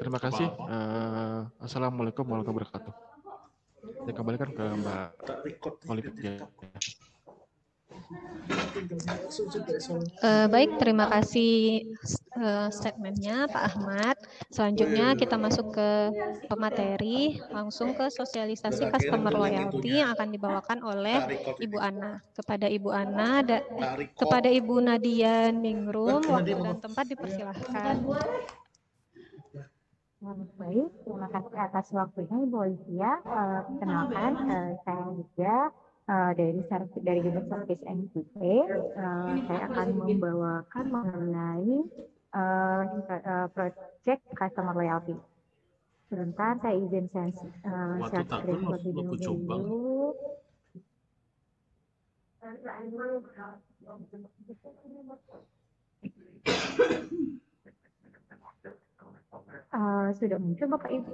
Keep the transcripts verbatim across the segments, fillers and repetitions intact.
terima kasih. Uh, Assalamualaikum warahmatullahi wabarakatuh. Saya kembalikan ke Mbak Olivia. Uh, baik, terima kasih uh, statementnya Pak Ahmad. Selanjutnya kita masuk ke pemateri, langsung ke sosialisasi customer loyalty yang akan dibawakan oleh Ibu Ana. Kepada Ibu Ana, da, eh, kepada Ibu Nadia Ningrum, waktu dan tempat dipersilahkan. Baik, terima kasih atas waktunya Ibu Olivia. Uh, kenalkan, uh, saya juga uh, dari service dari unit service N P T. Uh, saya akan membawakan mengenai uh, uh, project customer loyalty. Sebentar, saya izin share uh, share screen terlebih dahulu. Uh, sudah muncul Bapak Ibu?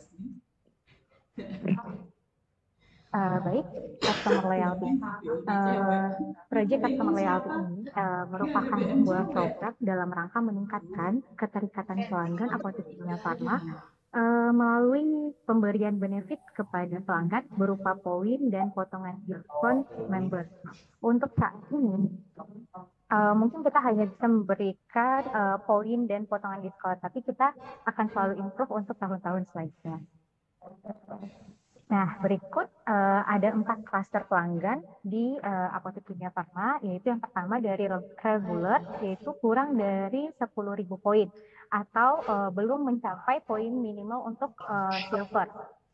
Uh, baik, customer loyalty. Uh, project customer loyalty ini uh, merupakan sebuah program dalam rangka meningkatkan keterikatan pelanggan apotek Kimia Farma uh, melalui pemberian benefit kepada pelanggan berupa poin dan potongan diskon member. Untuk saat ini, uh, mungkin kita hanya bisa memberikan uh, poin dan potongan diskon, tapi kita akan selalu improve untuk tahun-tahun selanjutnya. Nah, berikut uh, ada empat klaster pelanggan di uh, apotek Kimia Farma, yaitu yang pertama dari regular, yaitu kurang dari sepuluh ribu poin, atau uh, belum mencapai poin minimal untuk uh, silver.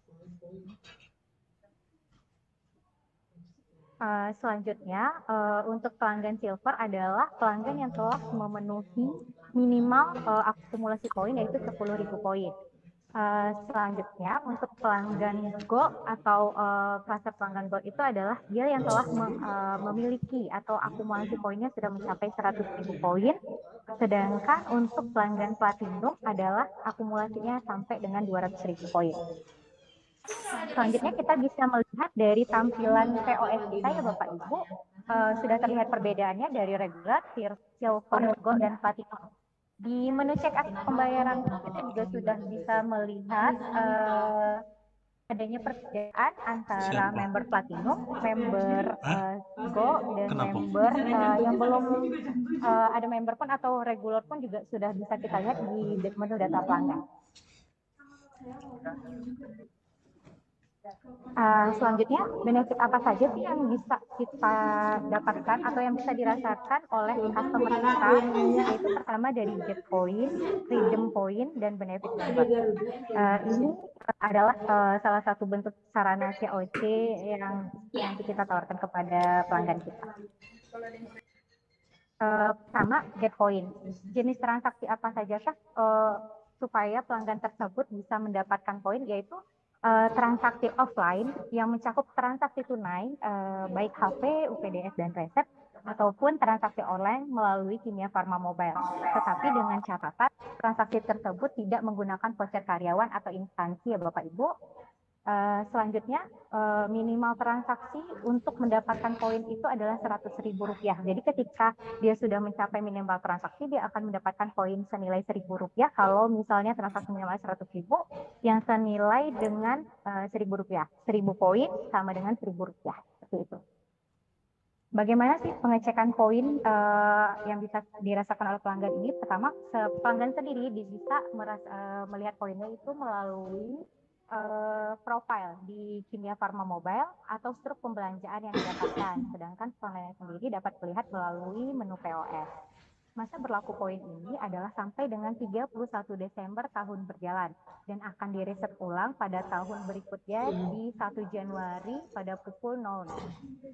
Uh, selanjutnya, uh, untuk pelanggan silver adalah pelanggan yang telah memenuhi minimal uh, akumulasi poin, yaitu sepuluh ribu poin. Uh, selanjutnya untuk pelanggan gold atau uh, klaster pelanggan gold itu adalah dia yang telah me, uh, memiliki atau akumulasi poinnya sudah mencapai seratus ribu poin, sedangkan untuk pelanggan platinum adalah akumulasinya sampai dengan dua ratus ribu poin. Selanjutnya kita bisa melihat dari tampilan P O S kita ya Bapak Ibu, uh, sudah terlihat perbedaannya dari regular, silver, gold, dan platinum. Di menu check out pembayaran kita juga sudah bisa melihat uh, adanya perbedaan antara Siapa? member platinum, member uh, gold, dan Kenapa? member uh, yang belum uh, ada member pun atau regular pun juga sudah bisa kita lihat di menu data pelanggan. Uh, selanjutnya, benefit apa saja sih yang bisa kita dapatkan atau yang bisa dirasakan oleh customer kita, yaitu pertama dari get point, redeem point, dan benefit member. Uh, ini adalah uh, salah satu bentuk sarana C O C yang nanti kita tawarkan kepada pelanggan kita. Uh, pertama, get point. Jenis transaksi apa sajakah uh, supaya pelanggan tersebut bisa mendapatkan poin, yaitu Uh, transaksi offline yang mencakup transaksi tunai, uh, baik H P, U P D S, dan resep, ataupun transaksi online melalui Kimia Farma Mobile. Tetapi dengan catatan, transaksi tersebut tidak menggunakan voucher karyawan atau instansi ya Bapak Ibu. Uh, selanjutnya, uh, minimal transaksi untuk mendapatkan poin itu adalah seratus ribu rupiah. Jadi ketika dia sudah mencapai minimal transaksi, dia akan mendapatkan poin senilai seribu rupiah. Kalau misalnya transaksi minimal seratus ribu, yang senilai dengan uh, seribu rupiah. seribu poin sama dengan seribu rupiah. Seperti itu. Bagaimana sih pengecekan poin uh, yang bisa dirasakan oleh pelanggan ini? Pertama, pelanggan sendiri bisa meras, uh, melihat poinnya itu melalui Uh, profile di Kimia Farma Mobile atau struk pembelanjaan yang didapatkan, sedangkan pelanggan sendiri dapat melihat melalui menu P O S. Masa berlaku poin ini adalah sampai dengan tiga puluh satu Desember tahun berjalan dan akan direset ulang pada tahun berikutnya di satu Januari pada pukul nol nol.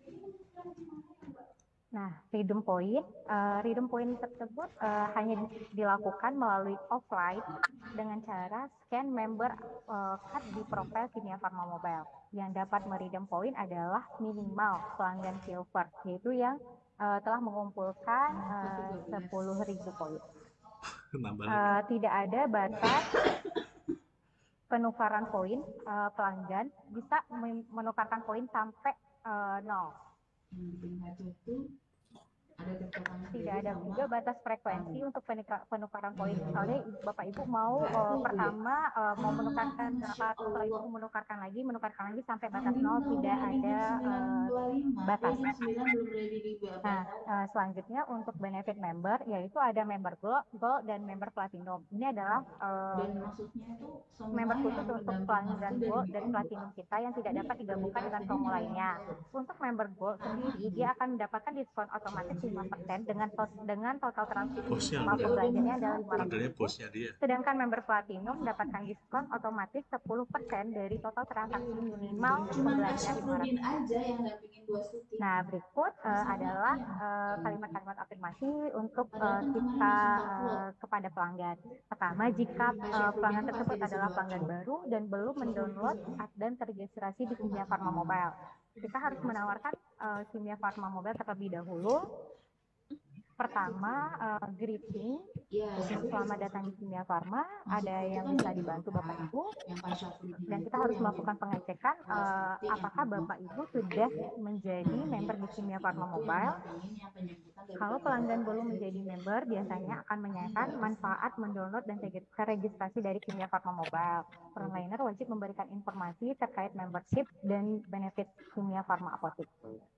Nah, redeem point, uh, redeem point tersebut uh, hanya dilakukan melalui offline dengan cara scan member uh, card di profil Kimia Farma Mobile. Yang dapat meredeem point adalah minimal pelanggan silver, yaitu yang uh, telah mengumpulkan uh, sepuluh ribu poin. Uh, tidak ada batas penukaran poin, uh, pelanggan bisa menukarkan poin sampai uh, nol. Tidak ada juga batas frekuensi untuk penika- penukaran poin. Misalnya Bapak Ibu mau uh, pertama uh, mau menukarkan berapa, setelah itu menukarkan lagi, menukarkan lagi sampai batas nol, tidak ada uh, batas. Nah, uh, selanjutnya untuk benefit member yaitu ada member gold, gold dan member platinum. Ini adalah uh, member khusus untuk pelanggan gold dan platinum kita yang tidak dapat digabungkan dengan promo lainnya. Untuk member gold sendiri, dia akan mendapatkan diskon otomatis lima persen dengan to- dengan total transaksi minimal pembelanjanya adalah lima ratus ribu. Sedangkan member platinum mendapatkan diskon otomatis sepuluh persen dari total transaksi minimal pembelanjaan lima ratus ribu. Nah, berikut uh, adalah uh, kalimat-kalimat afirmasi untuk uh, kita uh, kepada pelanggan. Pertama, jika uh, pelanggan tersebut adalah pelanggan baru dan belum mendownload dan terregistrasi di Kimia Farma Mobile, kita harus menawarkan uh, Kimia Farma Mobile terlebih dahulu. Pertama, uh, greeting, selamat datang di Kimia Farma, ada yang bisa dibantu Bapak Ibu, dan kita harus melakukan pengecekan uh, apakah Bapak Ibu sudah menjadi member di Kimia Farma Mobile. Kalau pelanggan belum menjadi member, biasanya akan menyayangkan manfaat mendownload dan terregistrasi dari Kimia Farma Mobile. Frontliner wajib memberikan informasi terkait membership dan benefit Kimia Farma Apotik.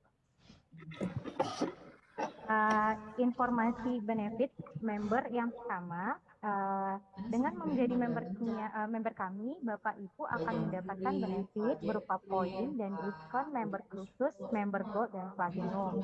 Uh, informasi benefit member yang pertama, uh, dengan menjadi member, uh, member kami, Bapak Ibu akan mendapatkan benefit berupa poin dan diskon member khusus, member gold dan platinum.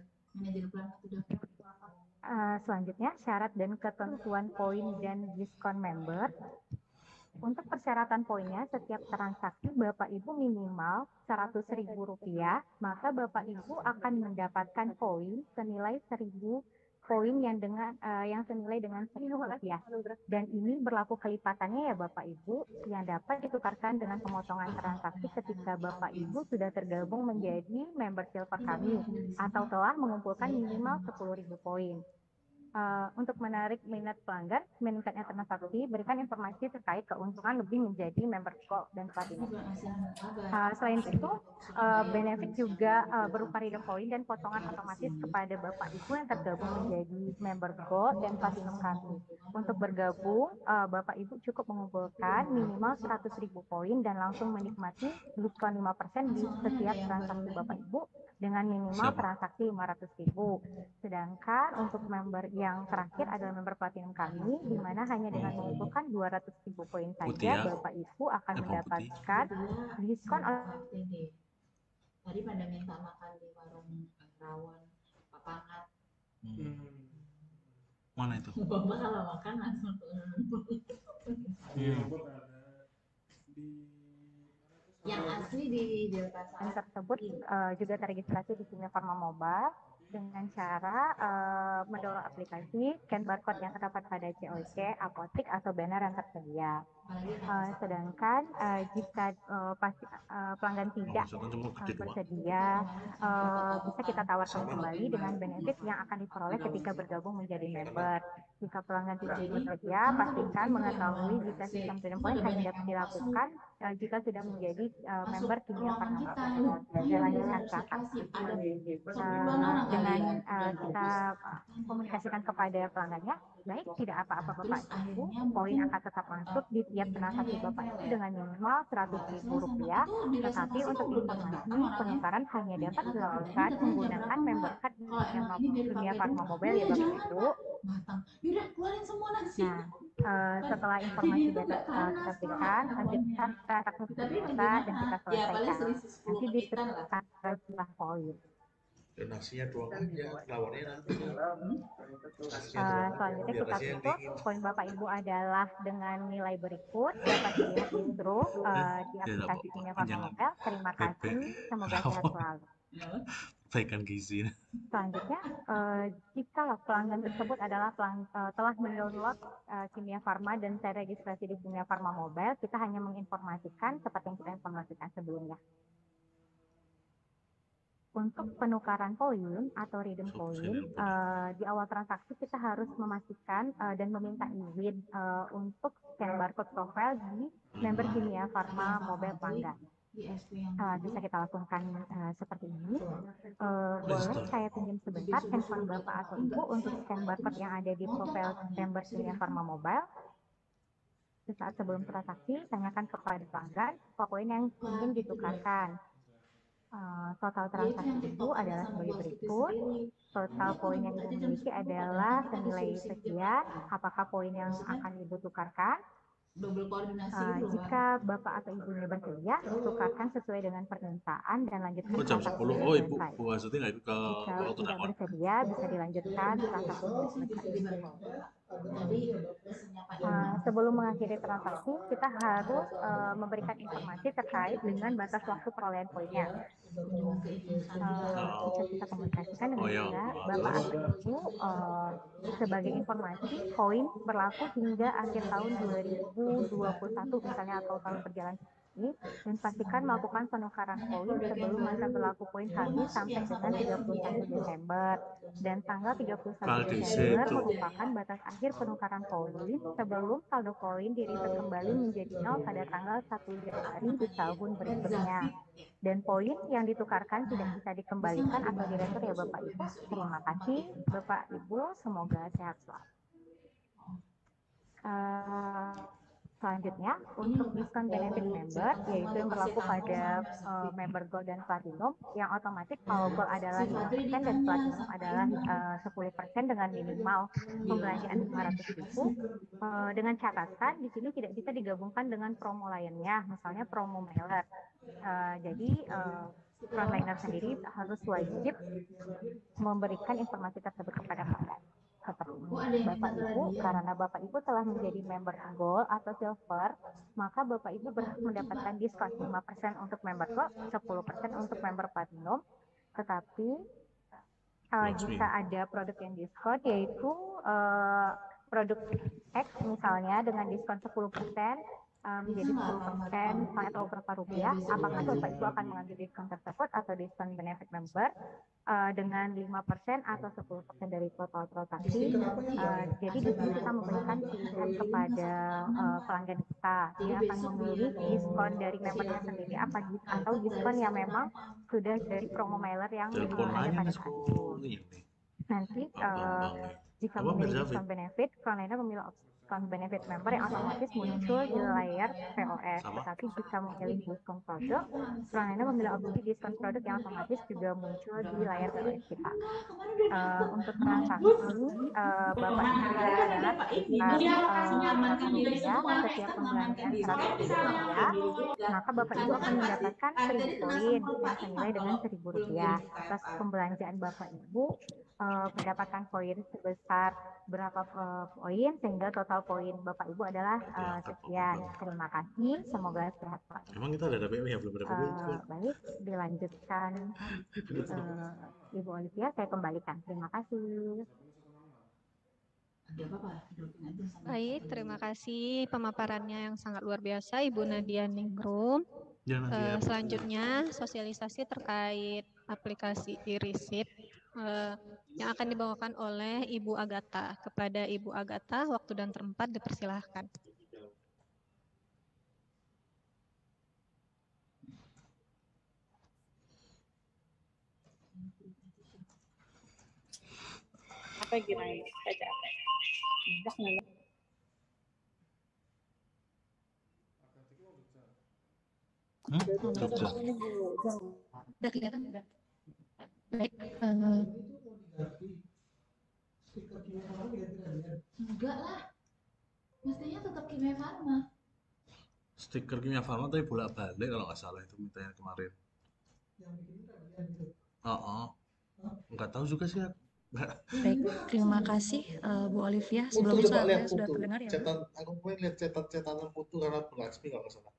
Uh, selanjutnya, syarat dan ketentuan poin dan diskon member. Untuk persyaratan poinnya, setiap transaksi Bapak Ibu minimal seratus ribu rupiah, maka Bapak Ibu akan mendapatkan poin senilai seribu poin yang dengan uh, yang senilai dengan seribu rupiah. Dan ini berlaku kelipatannya ya Bapak Ibu, yang dapat ditukarkan dengan pemotongan transaksi ketika Bapak Ibu sudah tergabung menjadi member silver kami atau telah mengumpulkan minimal sepuluh ribu poin. Uh, untuk menarik minat pelanggan, meningkatnya transaksi, berikan informasi terkait keuntungan lebih menjadi member gold dan platinum. Uh, selain itu, uh, benefit juga uh, berupa redeem point dan potongan otomatis kepada Bapak Ibu yang tergabung menjadi member gold dan platinum kami. Untuk bergabung, uh, Bapak Ibu cukup mengumpulkan minimal seratus ribu poin dan langsung menikmati diskon lima persen di setiap transaksi Bapak Ibu dengan minimal transaksi lima ratus ribu. Sedangkan untuk member yang terakhir adalah member platinum kami, di mana hanya dengan mengumpulkan dua ratus ribu poin saja, Bapak Ibu akan mendapatkan diskon. Tadi pada minta makan di warung rawon papangat. Hmm. Mana itu? Bapak kalau makan langsung Hmm. yang asli di Delta Yang tersebut uh, juga terregistrasi di Kimia Farma Mobile dengan cara uh, mendownload aplikasi, scan barcode yang terdapat pada C O C, apotik atau banner yang tersedia. Uh, sedangkan uh, jika uh, pasti, uh, pelanggan tidak uh, bersedia, uh, bisa kita tawarkan kembali dengan benefit yang akan diperoleh ketika bergabung menjadi member. Jika pelanggan tidak bersedia, pastikan mengetahui jika sistem redeem point hanya dapat dilakukan uh, jika sudah menjadi uh, member Kimia Farma. Jalankan transaksi uh, dengan uh, kita komunikasikan kepada pelanggannya, baik tidak apa-apa Bapak Ibu, poin akan tetap masuk di tiap transaksi Bapak Ibu dengan minimal seratus ribu rupiah, tetapi untuk informasi penukaran hanya dapat dilakukan menggunakan member card Kimia Farma Mobile ya Bapak Ibu. Nah, uh, setelah informasi data uh, kita berikan, lanjutkan transaksi kita dan kita selesaikan. Nanti disertakan jumlah poin. Nasinya doang aja, lawannya nanti. Uh, selanjutnya kita tutup. Poin Bapak Ibu adalah dengan nilai berikut dapat dilihat di intro uh, di aplikasi Kimia Farma Mobile. Terima kasih, semoga sehat selalu. Perbaikan gizi. Selanjutnya, uh, jika pelanggan tersebut adalah pelang, uh, telah mendownload uh, Kimia Farma dan terregistrasi di Kimia Farma Mobile, kita hanya menginformasikan seperti yang kita informasikan sebelumnya. Untuk penukaran poin atau redeem point, uh, di awal transaksi kita harus memastikan uh, dan meminta izin uh, untuk scan barcode profile di member Kimia Farma Mobile pelanggan. Di S P yang Uh, tadi. bisa kita lakukan uh, seperti ini. Uh, boleh Listo. saya pinjam sebentar handphone Bapak atau Ibu untuk scan barcode yang ada di profil member Kimia Farma Mobile. Sesaat sebelum transaksi, tanyakan kepada pelanggan poin yang ingin ditukarkan. Uh, total Ya, itu yang transaksi Ibu TikTokan adalah sama sebagai Bu Astuti berikut. sendiri. Total Mereka poin yang jemput Ibu aja jam miliki sepuluh, adalah padahal senilai disuruh isi jam sekian. delapan. Apakah poin yang Maksudnya akan Ibu tukarkan? double koordinasi Uh, gitu loh, Bang. jika Bapak atau Ibunya bersedia, tukarkan sesuai dengan permintaan dan lanjutkan Oh jam transaksi sepuluh. dengan Oh ibu selesai. Bu Astuti nggak ikut ke Jika Pulau tidak Tunangan. bersedia, bisa dilanjutkan Ya, transaksi itu dengan sih selesai. di barcode, Pak. Jadi pesennya Pak Uh, Iman. sebelum mengakhiri transaksi, kita harus uh, memberikan informasi terkait dengan batas waktu perolehan poinnya. Kunjungan ke event selanjutnya. Uh, bisa kita komunikasikan Oh dengan ya, dia, uh, Bapak terus atau Ibu. Uh, sebagai informasi, poin berlaku hingga akhir tahun dua ribu dua puluh satu misalnya atau tahun berjalan ini, dan pastikan melakukan penukaran poin sebelum masa berlaku poin habis sampai dengan tiga puluh satu Desember. Dan tanggal tiga puluh satu Val di Desember situ. merupakan batas akhir penukaran poin sebelum saldo poin di-reset kembali menjadi nol pada tanggal satu Januari di tahun berikutnya. Dan poin yang ditukarkan tidak bisa dikembalikan atau diretur ya Bapak Ibu. Terima kasih Bapak Ibu, semoga sehat selalu. Uh, selanjutnya untuk diskon benefit member, yaitu yang berlaku pada uh, member Gold dan Platinum, yang otomatis kalau Gold adalah lima persen dan Platinum adalah uh, sepuluh persen dengan minimal pembelanjaan lima ratus ribu. Uh, dengan catatan di sini tidak bisa digabungkan dengan promo lainnya, misalnya promo mailer. Uh, jadi uh, frontliner sendiri harus wajib memberikan informasi tersebut kepada pelanggan. Seperti ini, Bapak Ibu, karena Bapak Ibu telah menjadi member Gold atau Silver, maka Bapak Ibu berhak mendapatkan diskon lima persen untuk member Gold, sepuluh persen untuk member Platinum. Tetapi uh, jika ada produk yang diskon, yaitu uh, produk X misalnya dengan diskon sepuluh persen, um, menjadi sepuluh persen atau berapa rupiah, apakah Bapak Ibu akan mengambil diskon tersebut atau diskon benefit member uh, dengan lima persen atau sepuluh persen dari total transaksi. Uh, jadi di sini kita memberikan pilihan kepada uh, pelanggan kita. Dia akan memilih diskon dari membernya sendiri apa atau diskon yang memang sudah dari promo mailer yang telepon uh, ada nanya pada nih saat itu. ini. Nanti uh, jika Apa memilih Mirza diskon benefit, frontliner memilih diskon benefit member yang otomatis muncul di layar P O S. Sama? Tetapi jika memilih diskon produk, frontliner memilih opsi diskon produk yang otomatis juga muncul di layar P O S kita. Uh, untuk transaksi, uh, Bapak Ibu adalah sekitar uh, rupiah setiap pembelanjaan seratus ribu rupiah, maka Bapak Ibu akan mendapatkan seribu poin yang senilai dengan seribu rupiah. Atas pembelanjaan Bapak Ibu uh, mendapatkan poin sebesar berapa uh, poin sehingga total poin Bapak Ibu adalah uh, sekian. Terima kasih, semoga sehat selalu. Emang kita ada P M ya, belum ada P M. Uh, baik, dilanjutkan uh, Ibu Olivia, saya kembalikan. Terima kasih. Baik, terima kasih pemaparannya yang sangat luar biasa Ibu Nadia Ningrum. Ya, Nadia. Uh, selanjutnya sosialisasi terkait aplikasi e-receipt uh, yang akan dibawakan oleh Ibu Agatha. Kepada Ibu Agatha, waktu dan tempat dipersilahkan. Apa gimana? Baca apa? Hmm? Jogja. Udah kelihatan udah. Baik. Uh, Enggak lah. Mestinya tetap Kimia Farma. Stiker Kimia Farma tapi bolak-balik kalau nggak salah itu mintanya kemarin. Oh, oh. Nggak tahu juga sih. Baik, terima kasih uh, Bu Olivia. Sebelumnya saya sudah terdengar ya. Cetan, aku pengen lihat cetak-cetakan putu karena Bu Laksmi kalau nggak salah.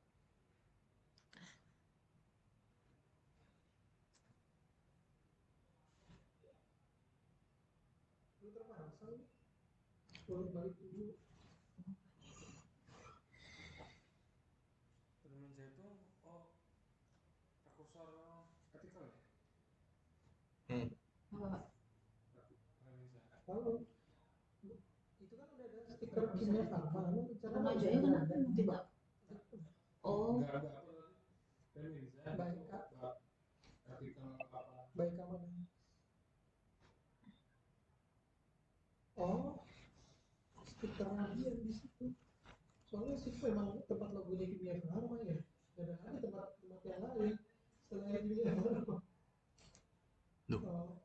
Hmm. Remajanya kenapa? Tidak. Oh. Loh,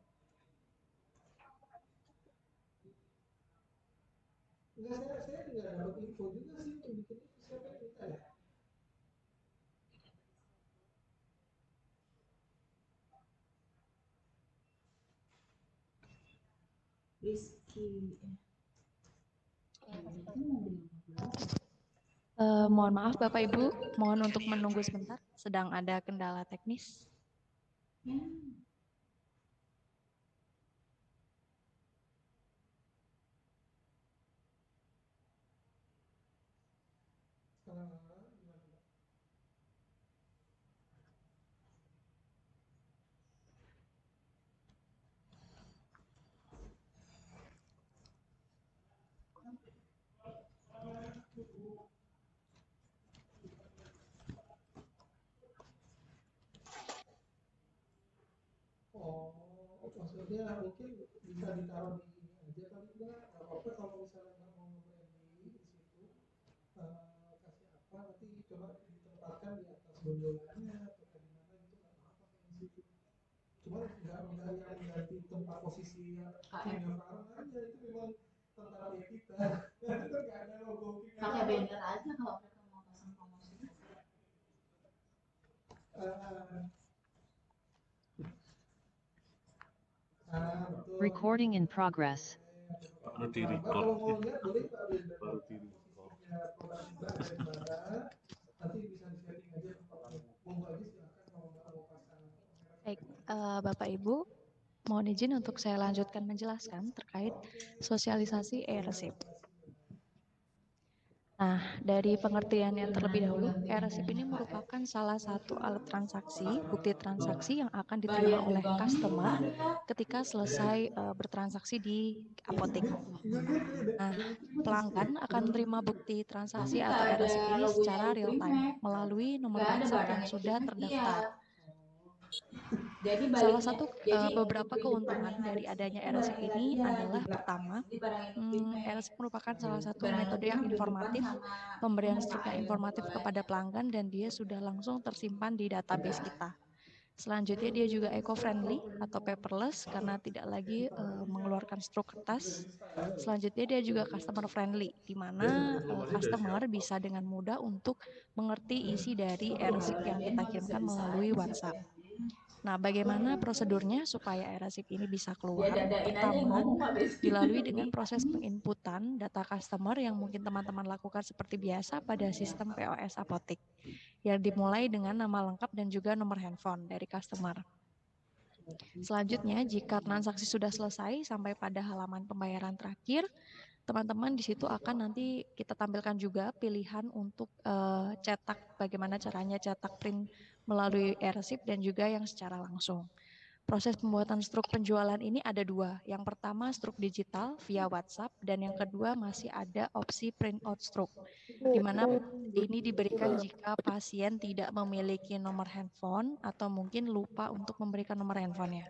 Rizky. Eh, mohon maaf Bapak Ibu, mohon untuk menunggu sebentar, sedang ada kendala teknis. Pakai banner aja kalau mereka mau pasang promosi. Recording in progress. baru di record. Baru di record. Baik, eh, Bapak Ibu, mohon izin untuk saya lanjutkan menjelaskan terkait sosialisasi e-resip. Nah, dari pengertian yang terlebih dahulu, e-resip ini merupakan salah satu alat transaksi, bukti transaksi yang akan diterima oleh customer ketika selesai uh, bertransaksi di apotek. Nah, pelanggan akan menerima bukti transaksi atau e-resip ini secara real time melalui nomor WhatsApp yang sudah terdaftar. Jadi Salah baliknya, satu jadi uh, beberapa di keuntungan depan dari hadis adanya itu e-resip barang ini lagi adalah di pertama, Jadi barang yang hmm, pime. e-resip merupakan salah satu Barang metode yang yang di depan informatif, sama pemberian muka struktur yang informatif bawahnya. kepada pelanggan dan dia sudah langsung tersimpan di database kita. Selanjutnya dia juga eco-friendly atau paperless karena tidak lagi uh, mengeluarkan struk kertas. Selanjutnya dia juga customer friendly, di mana uh, customer bisa dengan mudah untuk mengerti isi dari e-resip yang kita kirimkan melalui WhatsApp. Nah, bagaimana prosedurnya supaya e-resip ini bisa keluar? Pertama, dilalui dengan proses penginputan data customer yang mungkin teman-teman lakukan seperti biasa pada sistem P O S apotek, yang dimulai dengan nama lengkap dan juga nomor handphone dari customer. Selanjutnya, jika transaksi sudah selesai sampai pada halaman pembayaran terakhir, teman-teman di situ akan nanti kita tampilkan juga pilihan untuk uh, cetak, bagaimana caranya cetak print melalui e-resip dan juga yang secara langsung. Proses pembuatan struk penjualan ini ada dua. Yang pertama struk digital via WhatsApp dan yang kedua masih ada opsi print out struk, di mana ini diberikan jika pasien tidak memiliki nomor handphone atau mungkin lupa untuk memberikan nomor handphonenya.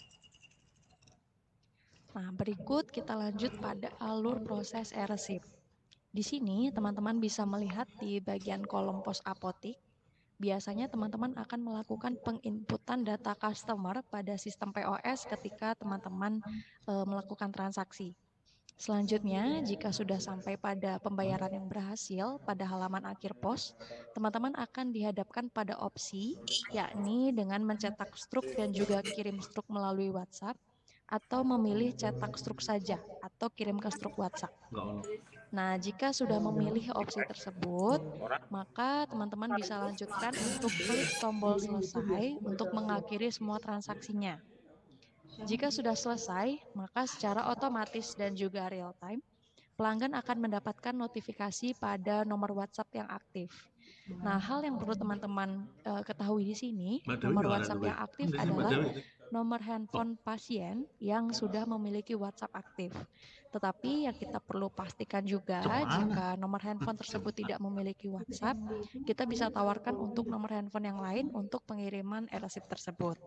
Nah, berikut kita lanjut pada alur proses e-resip. Di sini teman-teman bisa melihat di bagian kolom pos apotik, biasanya teman-teman akan melakukan penginputan data customer pada sistem P O S ketika teman-teman e, melakukan transaksi. Selanjutnya, jika sudah sampai pada pembayaran yang berhasil pada halaman akhir pos, teman-teman akan dihadapkan pada opsi, yakni dengan mencetak struk dan juga kirim struk melalui WhatsApp, atau memilih cetak struk saja atau kirim ke struk WhatsApp. Nah, jika sudah memilih opsi tersebut, maka teman-teman bisa lanjutkan untuk klik tombol selesai untuk mengakhiri semua transaksinya. Jika sudah selesai, maka secara otomatis dan juga real time, pelanggan akan mendapatkan notifikasi pada nomor WhatsApp yang aktif. Nah, hal yang perlu teman-teman uh, ketahui di sini, nomor WhatsApp yang aktif adalah nomor handphone pasien yang sudah memiliki WhatsApp aktif. Tetapi yang kita perlu pastikan juga, jika nomor handphone tersebut tidak memiliki WhatsApp, kita bisa tawarkan untuk nomor handphone yang lain untuk pengiriman e-resip tersebut.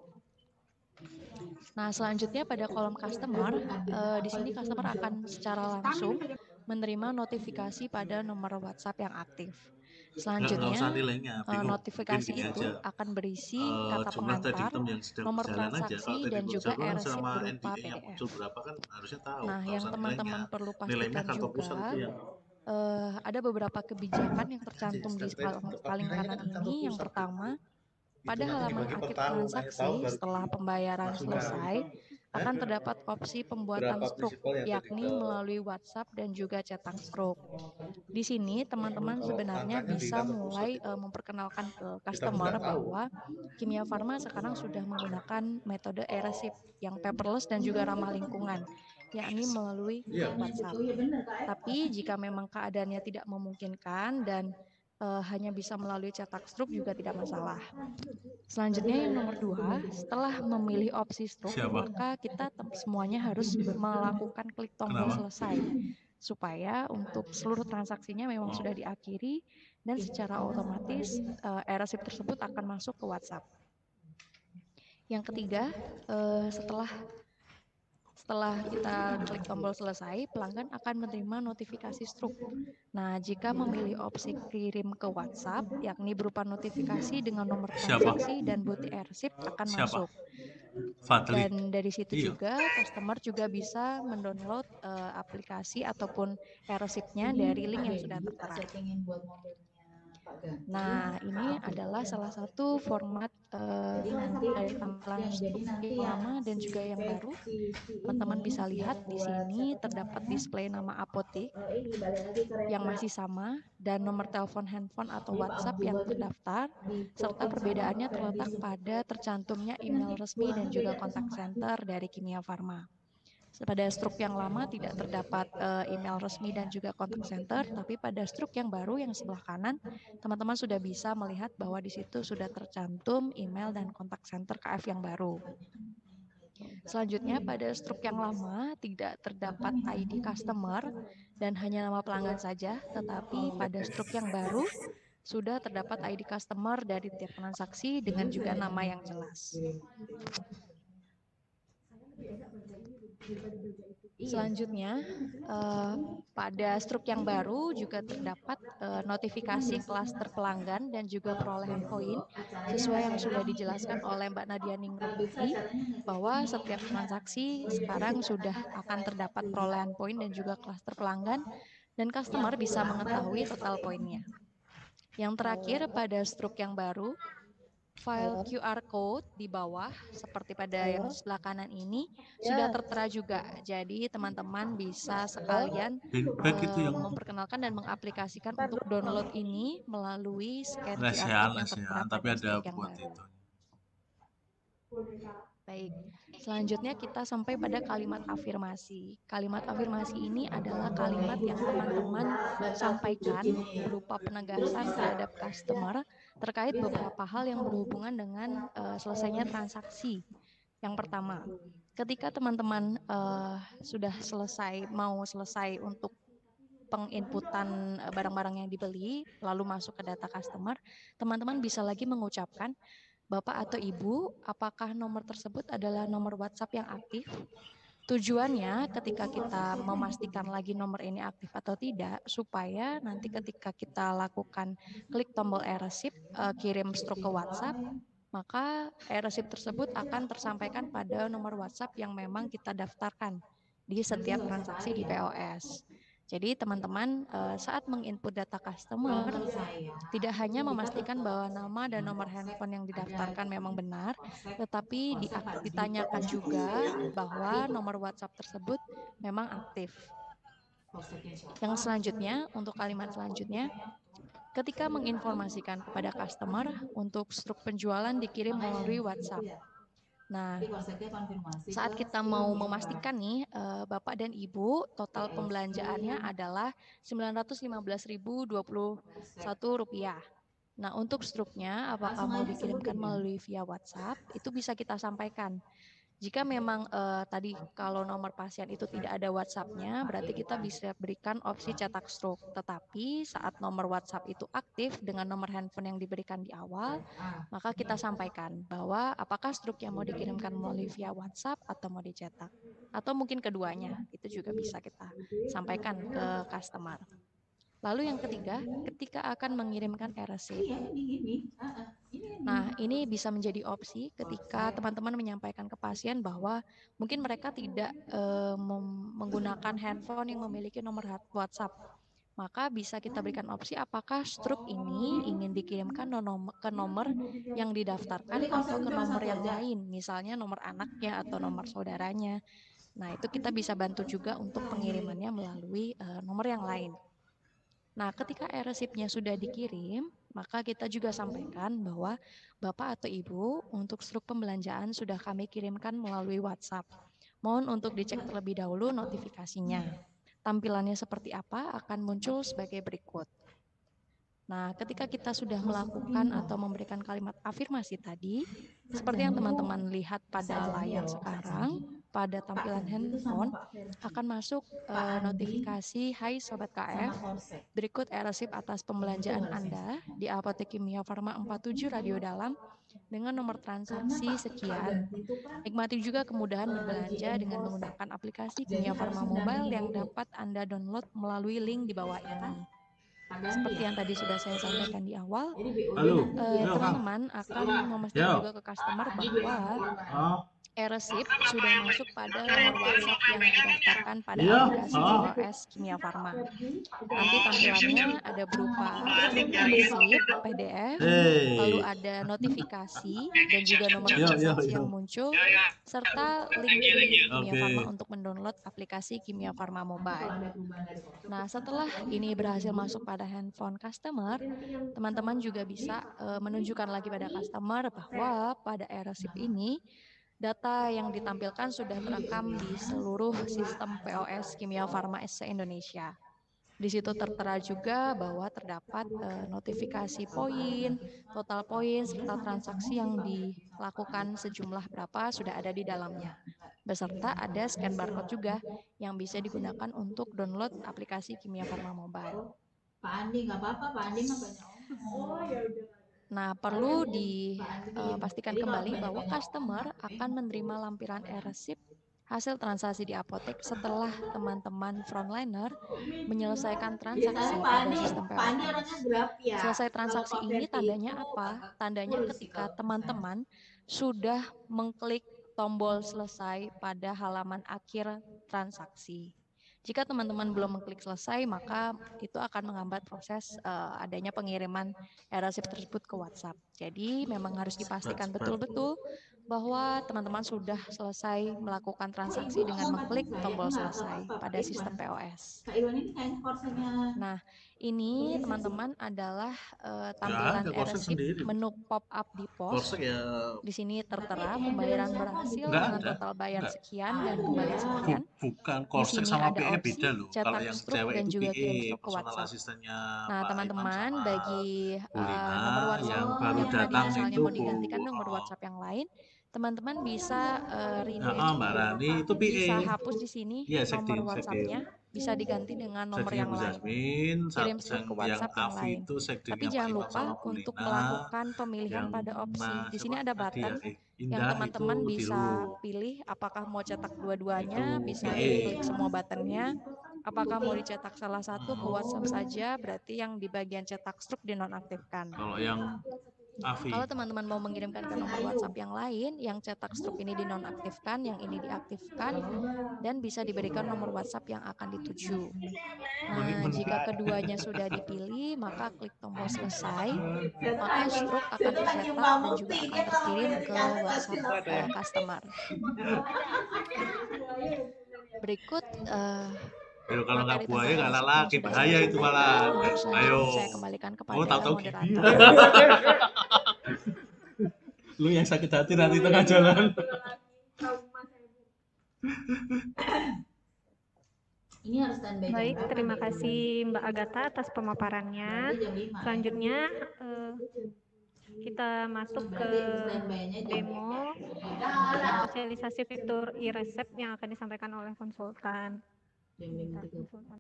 Nah, selanjutnya pada kolom customer, uh, di sini customer akan secara langsung menerima notifikasi pada nomor WhatsApp yang aktif. Nggak, nggak usah Selanjutnya, nilainya, eh, bingung. Mungkin notifikasi gini itu aja. akan berisi Eh, kata jumlah trading pengantar, term yang sedang nomor berjalan aja. Kalau transaksi, trading dan juga berjalan kan e-receipt selama berupa N D A-nya P D muncul F. berapa kan harusnya tahu. Nah, Nggak yang usah nilainya. teman-teman perlu Nilainya pastikan kantor pusat juga, itu yang eh, ada beberapa kebijakan yang tercantum di paling, paling kanan ini. Yang pertama, pada halaman akhir transaksi setelah pembayaran selesai, akan terdapat opsi pembuatan struk, yakni melalui WhatsApp dan juga cetak struk. Di sini teman-teman sebenarnya bisa mulai uh, memperkenalkan ke customer bahwa Kimia Farma sekarang sudah menggunakan metode e-receipt yang paperless dan juga ramah lingkungan, yakni melalui WhatsApp. Tapi jika memang keadaannya tidak memungkinkan dan uh, hanya bisa melalui cetak struk juga tidak masalah. Selanjutnya yang nomor dua, setelah memilih opsi struk, Siapa? maka kita semuanya harus melakukan klik tombol Kenapa? selesai supaya untuk seluruh transaksinya memang Oh. sudah diakhiri dan secara otomatis uh, e-receipt tersebut akan masuk ke WhatsApp. Yang ketiga, uh, setelah Setelah kita klik tombol selesai, pelanggan akan menerima notifikasi struk. Nah, jika memilih opsi kirim ke WhatsApp, yakni berupa notifikasi dengan nomor transaksi Siapa? dan bukti e-receipt akan Siapa? masuk. Fadli. Dan dari situ Iya. juga customer juga bisa mendownload uh, aplikasi ataupun e-receipt-nya dari link yang sudah tertera. Nah, ini adalah salah satu format uh, dari tampilan struk yang lama dan juga yang baru. Teman-teman bisa lihat di sini terdapat display nama apotik yang masih sama dan nomor telepon handphone atau WhatsApp yang terdaftar, serta perbedaannya terletak pada tercantumnya email resmi dan juga kontak center dari Kimia Farma. Pada struk yang lama tidak terdapat uh, email resmi dan juga kontak center, tapi pada struk yang baru yang sebelah kanan, teman-teman sudah bisa melihat bahwa di situ sudah tercantum email dan kontak center K F yang baru. Selanjutnya, pada struk yang lama tidak terdapat I D customer dan hanya nama pelanggan saja, tetapi pada struk yang baru sudah terdapat I D customer dari tiap transaksi dengan juga nama yang jelas. Selanjutnya, uh, pada struk yang baru juga terdapat uh, notifikasi klaster pelanggan dan juga perolehan poin sesuai yang sudah dijelaskan oleh Mbak Nadia Ningrum tadi, bahwa setiap transaksi sekarang sudah akan terdapat perolehan poin dan juga klaster pelanggan dan customer bisa mengetahui total poinnya. Yang terakhir, pada struk yang baru, file Q R code di bawah seperti pada yang sebelah kanan ini sudah tertera juga. Jadi teman-teman bisa sekalian uh, memperkenalkan dan mengaplikasikan untuk download ini melalui scan Q R code yang tertera tapi pada ada struk yang buat baru. itu. Baik, selanjutnya kita sampai pada kalimat afirmasi. Kalimat afirmasi ini adalah kalimat yang teman-teman sampaikan berupa penegasan terhadap customer terkait beberapa hal yang berhubungan dengan uh, selesainya transaksi. Yang pertama, ketika teman-teman uh, sudah selesai, mau selesai untuk penginputan barang-barang yang dibeli, lalu masuk ke data customer, teman-teman bisa lagi mengucapkan, Bapak atau Ibu, apakah nomor tersebut adalah nomor WhatsApp yang aktif? Tujuannya ketika kita memastikan lagi nomor ini aktif atau tidak, supaya nanti ketika kita lakukan klik tombol e-receipt, uh, kirim struk ke WhatsApp, maka e-receipt tersebut akan tersampaikan pada nomor WhatsApp yang memang kita daftarkan di setiap transaksi di P O S. Jadi teman-teman uh, saat menginput data customer tidak hanya memastikan bahwa nama dan nomor handphone yang didaftarkan memang benar, tetapi di, ditanyakan juga bahwa nomor WhatsApp tersebut memang aktif. Yang selanjutnya, untuk kalimat selanjutnya, ketika menginformasikan kepada customer untuk struk penjualan dikirim melalui WhatsApp. Nah, saat kita mau memastikan nih, uh, Bapak dan Ibu, total pembelanjaannya adalah sembilan ratus lima belas ribu dua puluh satu rupiah. Nah, untuk struknya, apakah mau dikirimkan melalui via WhatsApp, itu bisa kita sampaikan. Jika memang eh, tadi kalau nomor pasien itu tidak ada WhatsApp-nya, berarti kita bisa berikan opsi cetak stroke. Tetapi saat nomor WhatsApp itu aktif dengan nomor handphone yang diberikan di awal, maka kita sampaikan bahwa apakah stroke yang mau dikirimkan melalui via WhatsApp atau mau dicetak. Atau mungkin keduanya, itu juga bisa kita sampaikan ke customer. Lalu yang ketiga, ketika akan mengirimkan e-receipt. Nah, ini bisa menjadi opsi ketika teman-teman menyampaikan ke pasien bahwa mungkin mereka tidak eh, menggunakan handphone yang memiliki nomor WhatsApp. Maka bisa kita berikan opsi apakah stroke ini ingin dikirimkan ke nomor yang didaftarkan atau ke nomor yang lain, misalnya nomor anaknya atau nomor saudaranya. Nah, itu kita bisa bantu juga untuk pengirimannya melalui uh, nomor yang lain. Nah, ketika e-receipt-nya sudah dikirim, maka kita juga sampaikan bahwa Bapak atau Ibu untuk struk pembelanjaan sudah kami kirimkan melalui WhatsApp. Mohon untuk dicek terlebih dahulu notifikasinya. Tampilannya seperti apa akan muncul sebagai berikut. Nah, ketika kita sudah melakukan atau memberikan kalimat afirmasi tadi, seperti yang teman-teman lihat pada layar sekarang, pada tampilan handphone akan masuk uh, notifikasi Hai Sobat K F, berikut e-receipt atas pembelanjaan Anda di Apotek Kimia Farma empat puluh tujuh Radio Dalam dengan nomor transaksi sekian. Nikmati juga kemudahan berbelanja dengan menggunakan aplikasi Kimia Farma Mobile yang dapat Anda download melalui link di bawah ini. Seperti yang tadi sudah saya sampaikan di awal, teman-teman uh, akan memastikan juga ke customer bahwa e-receipt sudah masuk pada nomor WhatsApp yang didaftarkan pada aplikasi P O S Kimia Farma. Nanti tampilannya ada berupa receipt P D F, lalu ada notifikasi dan juga nomor transaksi yang muncul, serta link Kimia Farma untuk mendownload aplikasi Kimia Farma Mobile. Nah, setelah ini berhasil masuk pada handphone customer, teman-teman juga bisa uh, menunjukkan lagi pada customer bahwa pada e-receipt ini data yang ditampilkan sudah terekam di seluruh sistem P O S Kimia Farma S C Indonesia. Di situ tertera juga bahwa terdapat uh, notifikasi poin, total poin, serta transaksi yang dilakukan sejumlah berapa sudah ada di dalamnya. Beserta ada scan barcode juga yang bisa digunakan untuk download aplikasi Kimia Farma Mobile. Pak Andi nggak apa-apa, Pak Andi mah banyak orang. Nah, perlu dipastikan uh, kembali bahwa customer akan menerima lampiran e-receipt hasil transaksi di apotek setelah teman-teman frontliner menyelesaikan transaksi pada sistem P O S. Selesai transaksi ini tandanya apa? Tandanya ketika teman-teman sudah mengklik tombol selesai pada halaman akhir transaksi. Jika teman-teman belum mengklik selesai, maka itu akan menghambat proses uh, adanya pengiriman e-receipt tersebut ke WhatsApp. Jadi memang harus dipastikan betul-betul bahwa teman-teman sudah selesai melakukan transaksi dengan mengklik tombol selesai pada sistem P O S. Nah, ini teman-teman adalah uh, tampilan ya, e-receipt menu pop-up di pos. Ya, di sini tertera pembayaran berhasil dengan total bayar enggak. sekian dan kembali sekian. Bukan Di sini sama ada P E opsi beda loh. Kalau cetak yang struk cewek dan itu juga P E, kirim struk ke personal WhatsApp. asistennya Nah, Pak teman-teman, Imam sama bagi Bu uh, Lina nomor WhatsApp yang baru yang tadi datang misalnya itu mau Bu digantikan nomor oh, WhatsApp yang lain, teman-teman bisa uh, Nah, rename, oh, Mbak Rani itu P E. bisa hapus di sini Iya, nomor sekdim, WhatsApp-nya, sekdim. bisa diganti dengan nomor Sekdim yang Bu lain. Jasmin, Kirim sa- struk ke yang WhatsApp yang Afi lain. itu Tapi sekdimnya Pak jangan Imam lupa sama Bu untuk Lina. melakukan pemilihan Yang pada opsi. Mas Di sini siapa? ada Nadia, button eh, yang Indah teman-teman itu bisa biru. pilih apakah mau cetak dua-duanya, Itu bisa P E. diklik semua buttonnya. Apakah mau dicetak salah satu ke WhatsApp saja, berarti yang di bagian cetak struk dinonaktifkan. Kalau yang Afi. Kalau teman-teman mau mengirimkan ke nomor WhatsApp yang lain, yang cetak struk ini dinonaktifkan, yang ini diaktifkan, dan bisa diberikan nomor WhatsApp yang akan dituju. Nah, jika keduanya sudah dipilih, maka klik tombol selesai, maka struk akan tercetak dan juga akan terkirim ke WhatsApp uh, customer. Berikut uh, Ayo, kalau nggak materi buaya tentang nggak e-receipt lagi, yang sudah bahaya saya itu sampaikan. malah. Untuk selanjutnya Ayo. saya kembalikan kepada Oh, tahu-tahu gini. moderator. Lu yang sakit hati nanti tengah jalan. Ini harus standby. Baik, terima kasih Mbak Agatha atas pemaparannya. Selanjutnya, eh, Kita masuk ke Berarti standby-nya jam demo sosialisasi fitur e-resep yang akan disampaikan oleh konsultan. jam lima Bentar, tiga puluh. konsultan.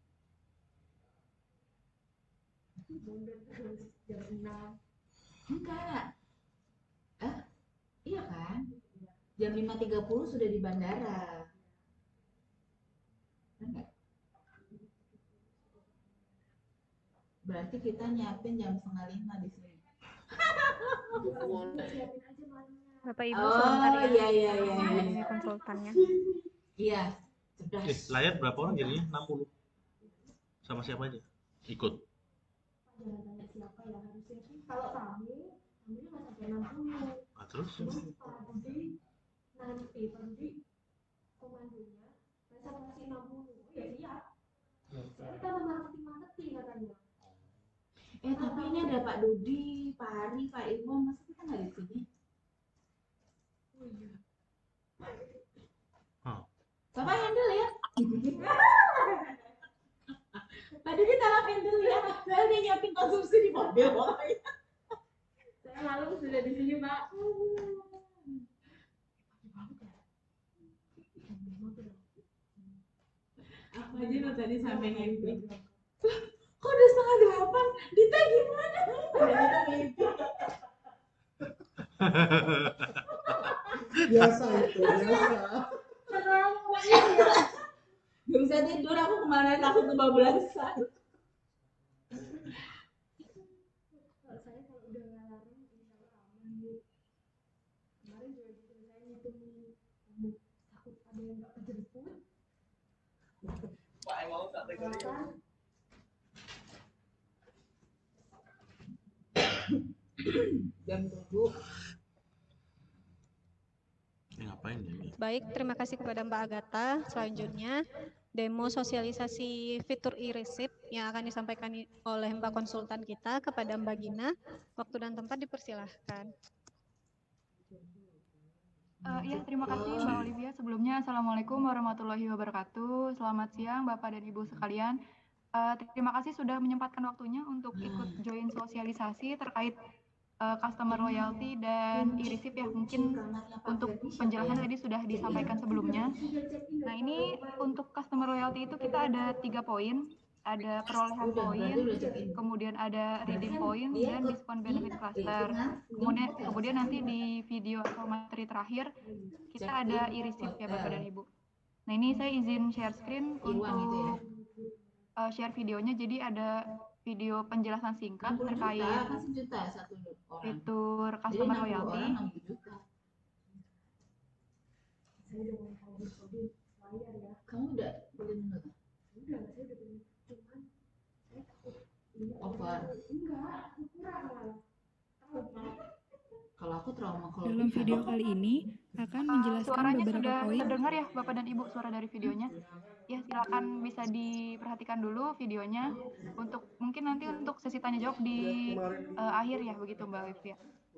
Enggak. Eh, iya kan? Jam lima tiga puluh sudah di bandara. Enggak. Berarti kita nyiapin jam setengah lima di sini. Bapak Ibu Oh, sebentar ya. iya, iya, iya, iya. Ini konsultannya. Iya, Eh, cerdas. layar berapa orang jadinya? enam puluh. Sama siapa aja? Ikut. Kalau kami, kami nggak sampai enam puluh. Nah, terus? Pak Budi nanti Budi komandonya reservasi enam puluh. Oh ya siap. Kita mau marketing marketing katanya. Eh, tapi ini ada Pak Dudi, Pak Hari, Pak Iwan, masa kita nggak di sini? Oh iya. Hah. Bapak handle ya. Pak Dudi tolong handle ya. Saya udah nyiapin konsumsi di mobil. Saya malu sudah di sini Pak. Aku aja lo tadi sampai ngimpi. Kok udah setengah delapan? Dita gimana? Biasa itu, biasa. Gak bisa tidur, aku kemarin takut kebablasan. Kalau saya kalau udah ngalarm insya Allah aman Bu. Kemarin juga gitu saya ngitung Bu, takut ada yang nggak kejemput. Alasan Jam tujuh. Ini ngapain ya ini? Baik, terima kasih kepada Mbak Agatha. Selanjutnya, demo sosialisasi fitur e-resip yang akan disampaikan i- oleh Mbak konsultan kita kepada Mbak Gina. Waktu dan tempat dipersilahkan. Uh, iya, terima kasih Mbak Olivia. Sebelumnya, Assalamualaikum warahmatullahi wabarakatuh. Selamat siang Bapak dan Ibu sekalian. Uh, terima kasih sudah menyempatkan waktunya untuk ikut join sosialisasi terkait uh, customer loyalty dan e-resip ya. Mungkin untuk penjelasan tadi sudah disampaikan sebelumnya. Nah, ini untuk customer loyalty itu kita ada tiga poin. Ada perolehan poin, kemudian ada redeem point, dan diskon benefit cluster. Kemudian, kemudian nanti di video atau materi terakhir, kita ada e-receipt ya Bapak dan Ibu. Nah, ini saya izin share screen untuk uh, share videonya. Jadi ada video penjelasan singkat terkait fitur customer loyalty. Kamu udah boleh menurut? udah saya udah beli, cuman saya takut ini Over. enggak, aku kurang malah. Tahu malah. Kalau aku trauma kalau Dalam video kali ini akan menjelaskan Suaranya beberapa sudah poin. terdengar ya Bapak dan Ibu suara dari videonya? Ya, silakan bisa diperhatikan dulu videonya untuk mungkin nanti untuk sesi tanya jawab di uh, akhir ya, begitu Mbak Olivia.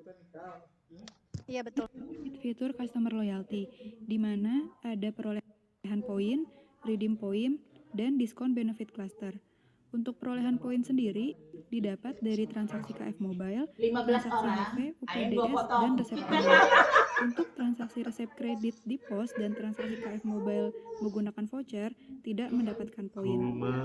Iya betul. Fitur customer loyalty, di mana ada perolehan poin, redeem point, dan diskon benefit cluster. Untuk perolehan poin sendiri didapat dari transaksi K F Mobile, lima belas transaksi orang, H V, U P ayam D dua S, potong. dan resep kredit. Untuk transaksi resep kredit di pos dan transaksi K F Mobile menggunakan voucher tidak mendapatkan poin.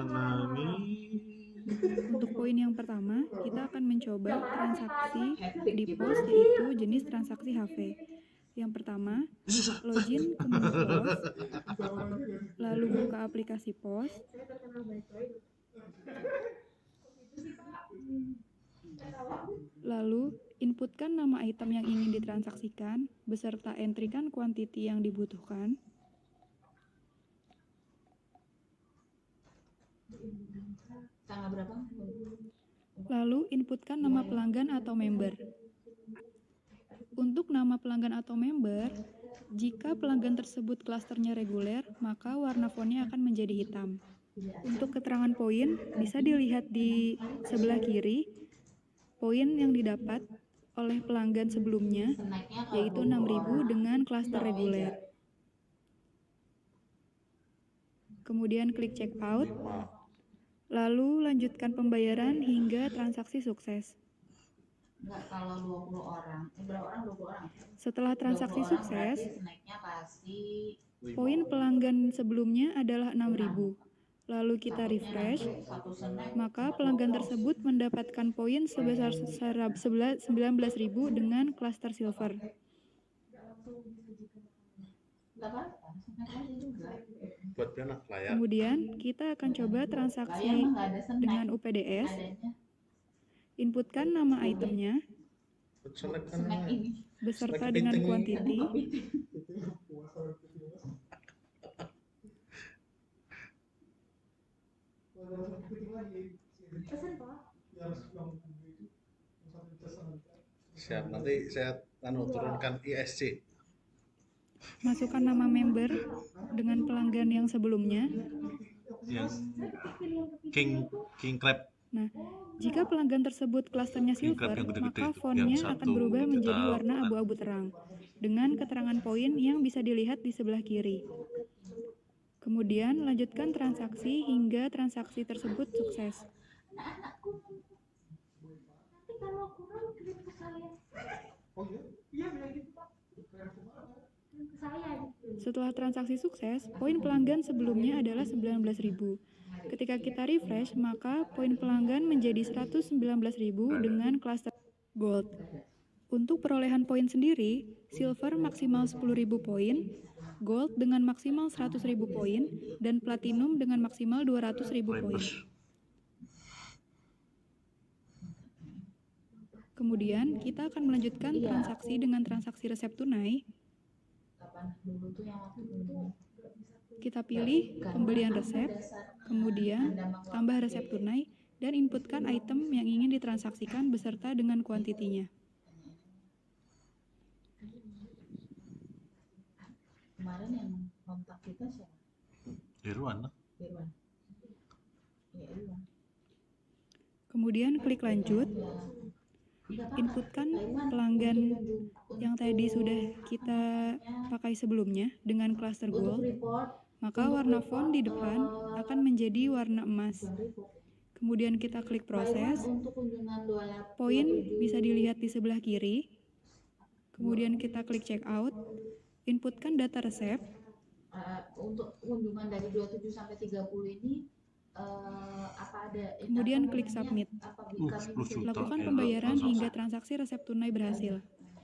Untuk poin yang pertama, kita akan mencoba transaksi di pos, yaitu jenis transaksi H V. Yang pertama, login ke menu pos, lalu buka aplikasi pos, lalu inputkan nama item yang ingin ditransaksikan, beserta entrikan kuantiti yang dibutuhkan. Tanggal berapa? Lalu inputkan nama pelanggan atau member. Untuk nama pelanggan atau member, jika pelanggan tersebut klasternya reguler, maka warna fontnya akan menjadi hitam. Untuk keterangan poin, bisa dilihat di sebelah kiri, poin yang didapat oleh pelanggan sebelumnya, yaitu enam ribu dengan klaster reguler. Kemudian klik check out, lalu lanjutkan pembayaran hingga transaksi sukses. Enggak, kalau dua puluh orang. Eh, berapa orang? dua puluh orang. Setelah transaksi dua puluh orang sukses, berarti snacknya kasih poin pelanggan sebelumnya adalah enam ribu. Lalu kita refresh, maka pelanggan tersebut mendapatkan poin sebesar sembilan belas ribu dengan klaster silver. Kemudian kita akan coba transaksi dengan U P D S. Inputkan nama itemnya beserta dengan quantity. Siap, nanti saya anu, turunkan I S C. Masukkan nama member dengan pelanggan yang sebelumnya. Yang King King Crab. Nah, jika pelanggan tersebut klasternya silver, maka fontnya akan berubah menjadi warna abu-abu terang dengan keterangan poin yang bisa dilihat di sebelah kiri. Kemudian lanjutkan transaksi hingga transaksi tersebut sukses. Setelah transaksi sukses, poin pelanggan sebelumnya adalah sembilan belas ribu. Ketika kita refresh, maka poin pelanggan menjadi seratus sembilan belas ribu dengan klaster gold. Untuk perolehan poin sendiri, silver maksimal sepuluh ribu poin, gold dengan maksimal seratus ribu poin, dan platinum dengan maksimal dua ratus ribu poin. Kemudian, kita akan melanjutkan transaksi dengan transaksi resep tunai. Kita pilih pembelian resep, kemudian tambah resep tunai, dan inputkan item yang ingin ditransaksikan beserta dengan kuantitinya. Kemarin yang kontak kita siapa? Irwan. Irwan. Ya, Irwan. Kemudian klik lanjut. Inputkan pelanggan yang tadi sudah kita pakai sebelumnya dengan klaster gold, maka warna font di depan akan menjadi warna emas. Kemudian kita klik proses, poin bisa dilihat di sebelah kiri, kemudian kita klik check out, inputkan data resep. Untuk kunjungan dari dua puluh tujuh sampai tiga puluh ini Uh, apa ada kemudian klik submit. Uh, Lakukan pembayaran hingga transaksi resep tunai berhasil.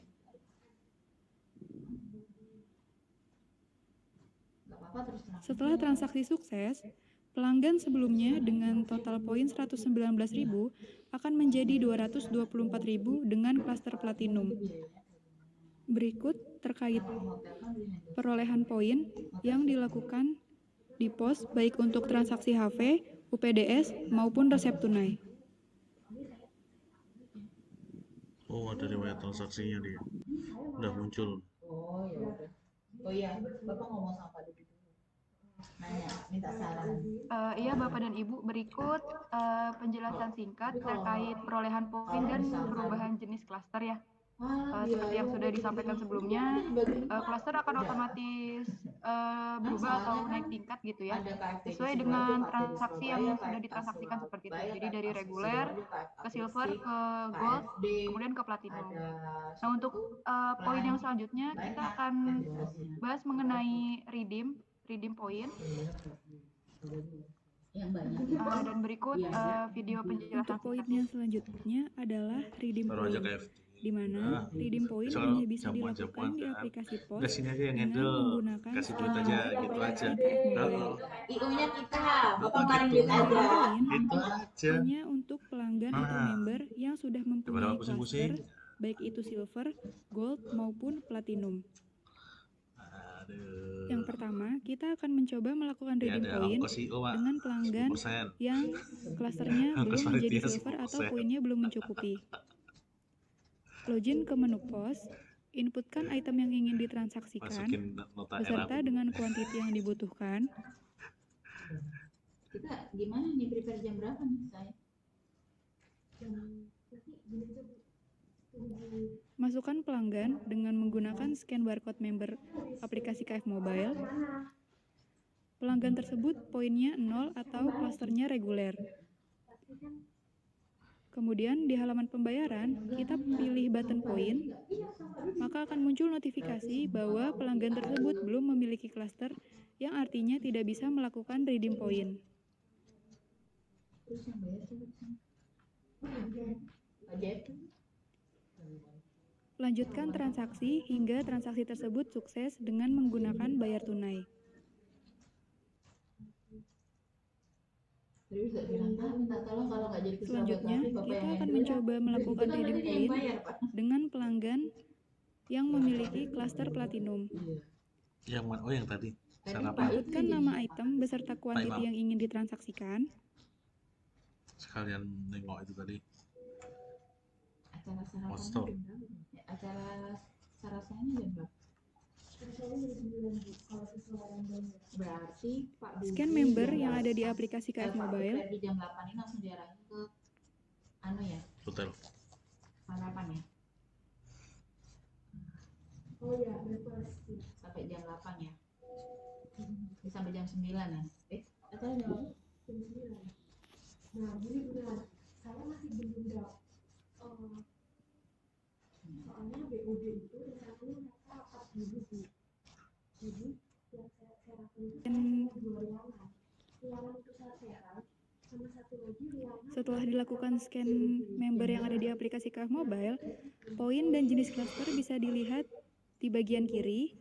Setelah transaksi sukses, pelanggan sebelumnya dengan total poin seratus sembilan belas ribu akan menjadi dua ratus dua puluh empat ribu dengan klaster platinum. Berikut terkait perolehan poin yang dilakukan di pos baik untuk transaksi H V, U P D S, maupun resep tunai. Oh, ada riwayat transaksinya dia. Udah muncul. Oh, ya udah. Oh iya, Bapak ngomong sama Pak Dudi dulu. Nanya, minta saran. Uh, iya, Bapak dan Ibu, berikut uh, penjelasan singkat terkait perolehan poin dan perubahan jenis klaster ya. Uh, seperti yang sudah disampaikan sebelumnya, uh, klaster akan otomatis uh, berubah atau naik tingkat gitu ya, sesuai dengan transaksi yang sudah ditransaksikan seperti itu. Jadi dari reguler ke silver ke gold, kemudian ke platinum. Nah, untuk uh, poin yang selanjutnya kita akan bahas mengenai redeem, redeem poin. Uh, dan berikut uh, video penjelasan. Untuk poin yang selanjutnya adalah redeem poin, di mana redeem point hanya bisa dilakukan di aplikasi pos dengan menggunakan kasih duit aja gitu aja. I O-nya kita, Bapak kemarin duit aja. Itu aja. Hanya untuk pelanggan atau member yang sudah mempunyai klaster, baik itu silver, gold maupun platinum. Yang pertama, kita akan mencoba melakukan redeem point dengan pelanggan yang klasternya belum menjadi silver atau poinnya belum mencukupi. Login ke menu pos, inputkan item yang ingin ditransaksikan, beserta dengan kuantiti yang dibutuhkan. Kita gimana nih, prepare jam berapa nih saya? Masukkan pelanggan dengan menggunakan scan barcode member aplikasi K F Mobile. Pelanggan tersebut poinnya nol atau klasternya reguler. Kemudian di halaman pembayaran, kita pilih button poin, maka akan muncul notifikasi bahwa pelanggan tersebut belum memiliki klaster, yang artinya tidak bisa melakukan redeem point. Lanjutkan transaksi hingga transaksi tersebut sukses dengan menggunakan bayar tunai. Selanjutnya, kita akan mencoba melakukan redeem point dengan pelanggan yang memiliki klaster platinum. Yang mana? Oh, yang tadi. Sarapan. Inputkan nama item beserta kuantiti yang ingin ditransaksikan. Sekalian nengok itu tadi. Acara sarapan Monster. acara sarapannya jam berapa? Berarti Pak Budi Scan member jam yang ada di delapan. aplikasi K Eh, F Pak Mobile. Freddy jam delapan ini langsung diarahin ke anu ya, Hotel. sarapan ya. Oh ya, breakfast. Sampai jam delapan ya. Ini sampai jam sembilan ya. Eh, acara jam berapa? Jam sembilan. Nah, jadi benar. Saya masih belum dapat. eh, soalnya B O D itu rencananya mereka rapat dulu sih. Jadi yang saya serahkan itu saya punya dua ruangan. Ruangan itu saya serah, sama satu lagi ruangan. Setelah dilakukan scan member yang ada di aplikasi K F Mobile, poin dan jenis klaster bisa dilihat di bagian kiri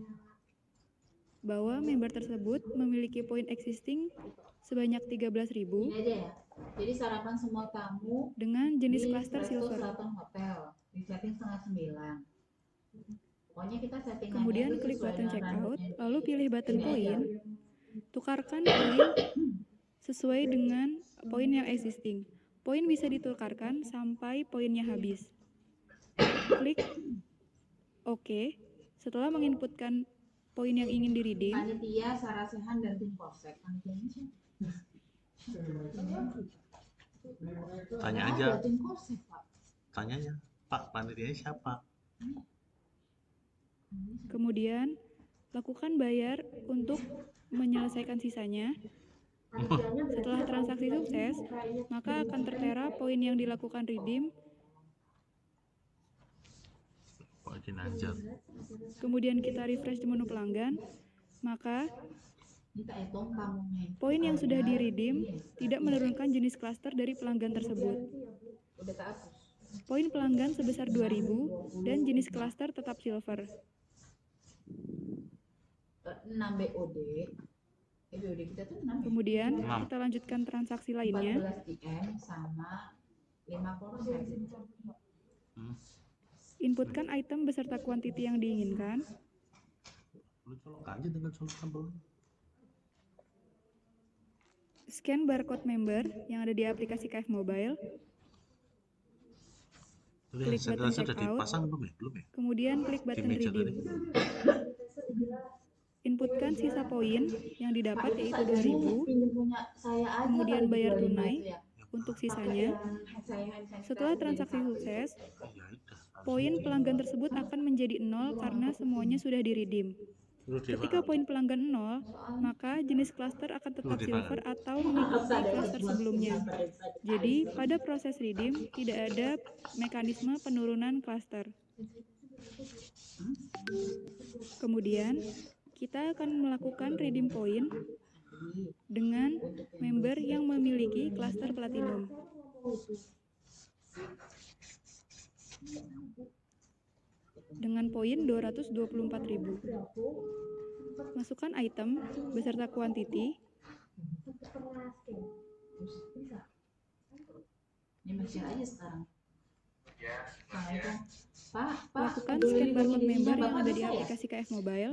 bahwa member tersebut memiliki poin existing sebanyak tiga belas ribu Ini aja ya. Jadi sarapan semua tamu dengan jenis di klaster Presto silver. Selatan Hotel di setting setengah sembilan. Pokoknya kita settingannya Kemudian itu klik sesuai button dengan checkout, runutnya. lalu pilih button Ini aja. poin, tukarkan poin sesuai dengan poin yang existing. Poin bisa ditukarkan sampai poinnya habis. Klik OK. Setelah menginputkan poin yang ingin di-redeem, Panitia, Sarasehan, dan tim Polsek. Panitianya siapa? Tanya Ada aja. tim Polsek, Pak. Tanyanya, Pak, panitianya siapa? kemudian lakukan bayar untuk menyelesaikan sisanya. Setelah transaksi sukses, maka akan tertera poin yang dilakukan redeem. Pak Ginanjar. Kemudian kita refresh di menu pelanggan, maka Kita hitung tamunya. poin yang sudah di-redeem tidak menurunkan jenis klaster dari pelanggan tersebut. Udah kehapus. Poin pelanggan sebesar dua ribu dan jenis klaster tetap silver. enam B O D. Eh, B O D kita tuh enam. Kemudian Enam. kita lanjutkan transaksi lainnya. empat belas I M sama lima Polsek. Hmm. Inputkan item beserta kuantiti yang diinginkan. Lu colok aja dengan colok sambal. Scan barcode member yang ada di aplikasi K F Mobile. Tadi Klik yang button sudah checkout. dipasang belum ya? Belum ya? Kemudian klik Di button meja tadi. redeem. Inputkan sisa poin yang didapat yaitu dua ribu. Pinjem punya saya aja Kemudian kali bayar dijualin tunai batu ya. untuk Pakai sisanya. yang hand saya hand sanitizer Setelah jadi transaksi satu. sukses, Ya udah. poin pelanggan tersebut akan menjadi nol karena semuanya sudah di-redeem. Perlu Ketika dimakan. poin pelanggan nol, maka jenis klaster akan tetap Perlu silver dimakan. atau mengikuti klaster sebelumnya. Jadi, pada proses redeem tidak ada mekanisme penurunan klaster. Kemudian, kita akan melakukan redeem point dengan member yang memiliki klaster platinum. Dengan poin dua ratus dua puluh empat ribu. Masukkan item beserta kuantiti. Ini masih aja sekarang. Assalamualaikum. Pak, Pak. Lakukan boleh scan lindungi barcode dirinya member yang Bapak ada di bisa ya? aplikasi K F Mobile.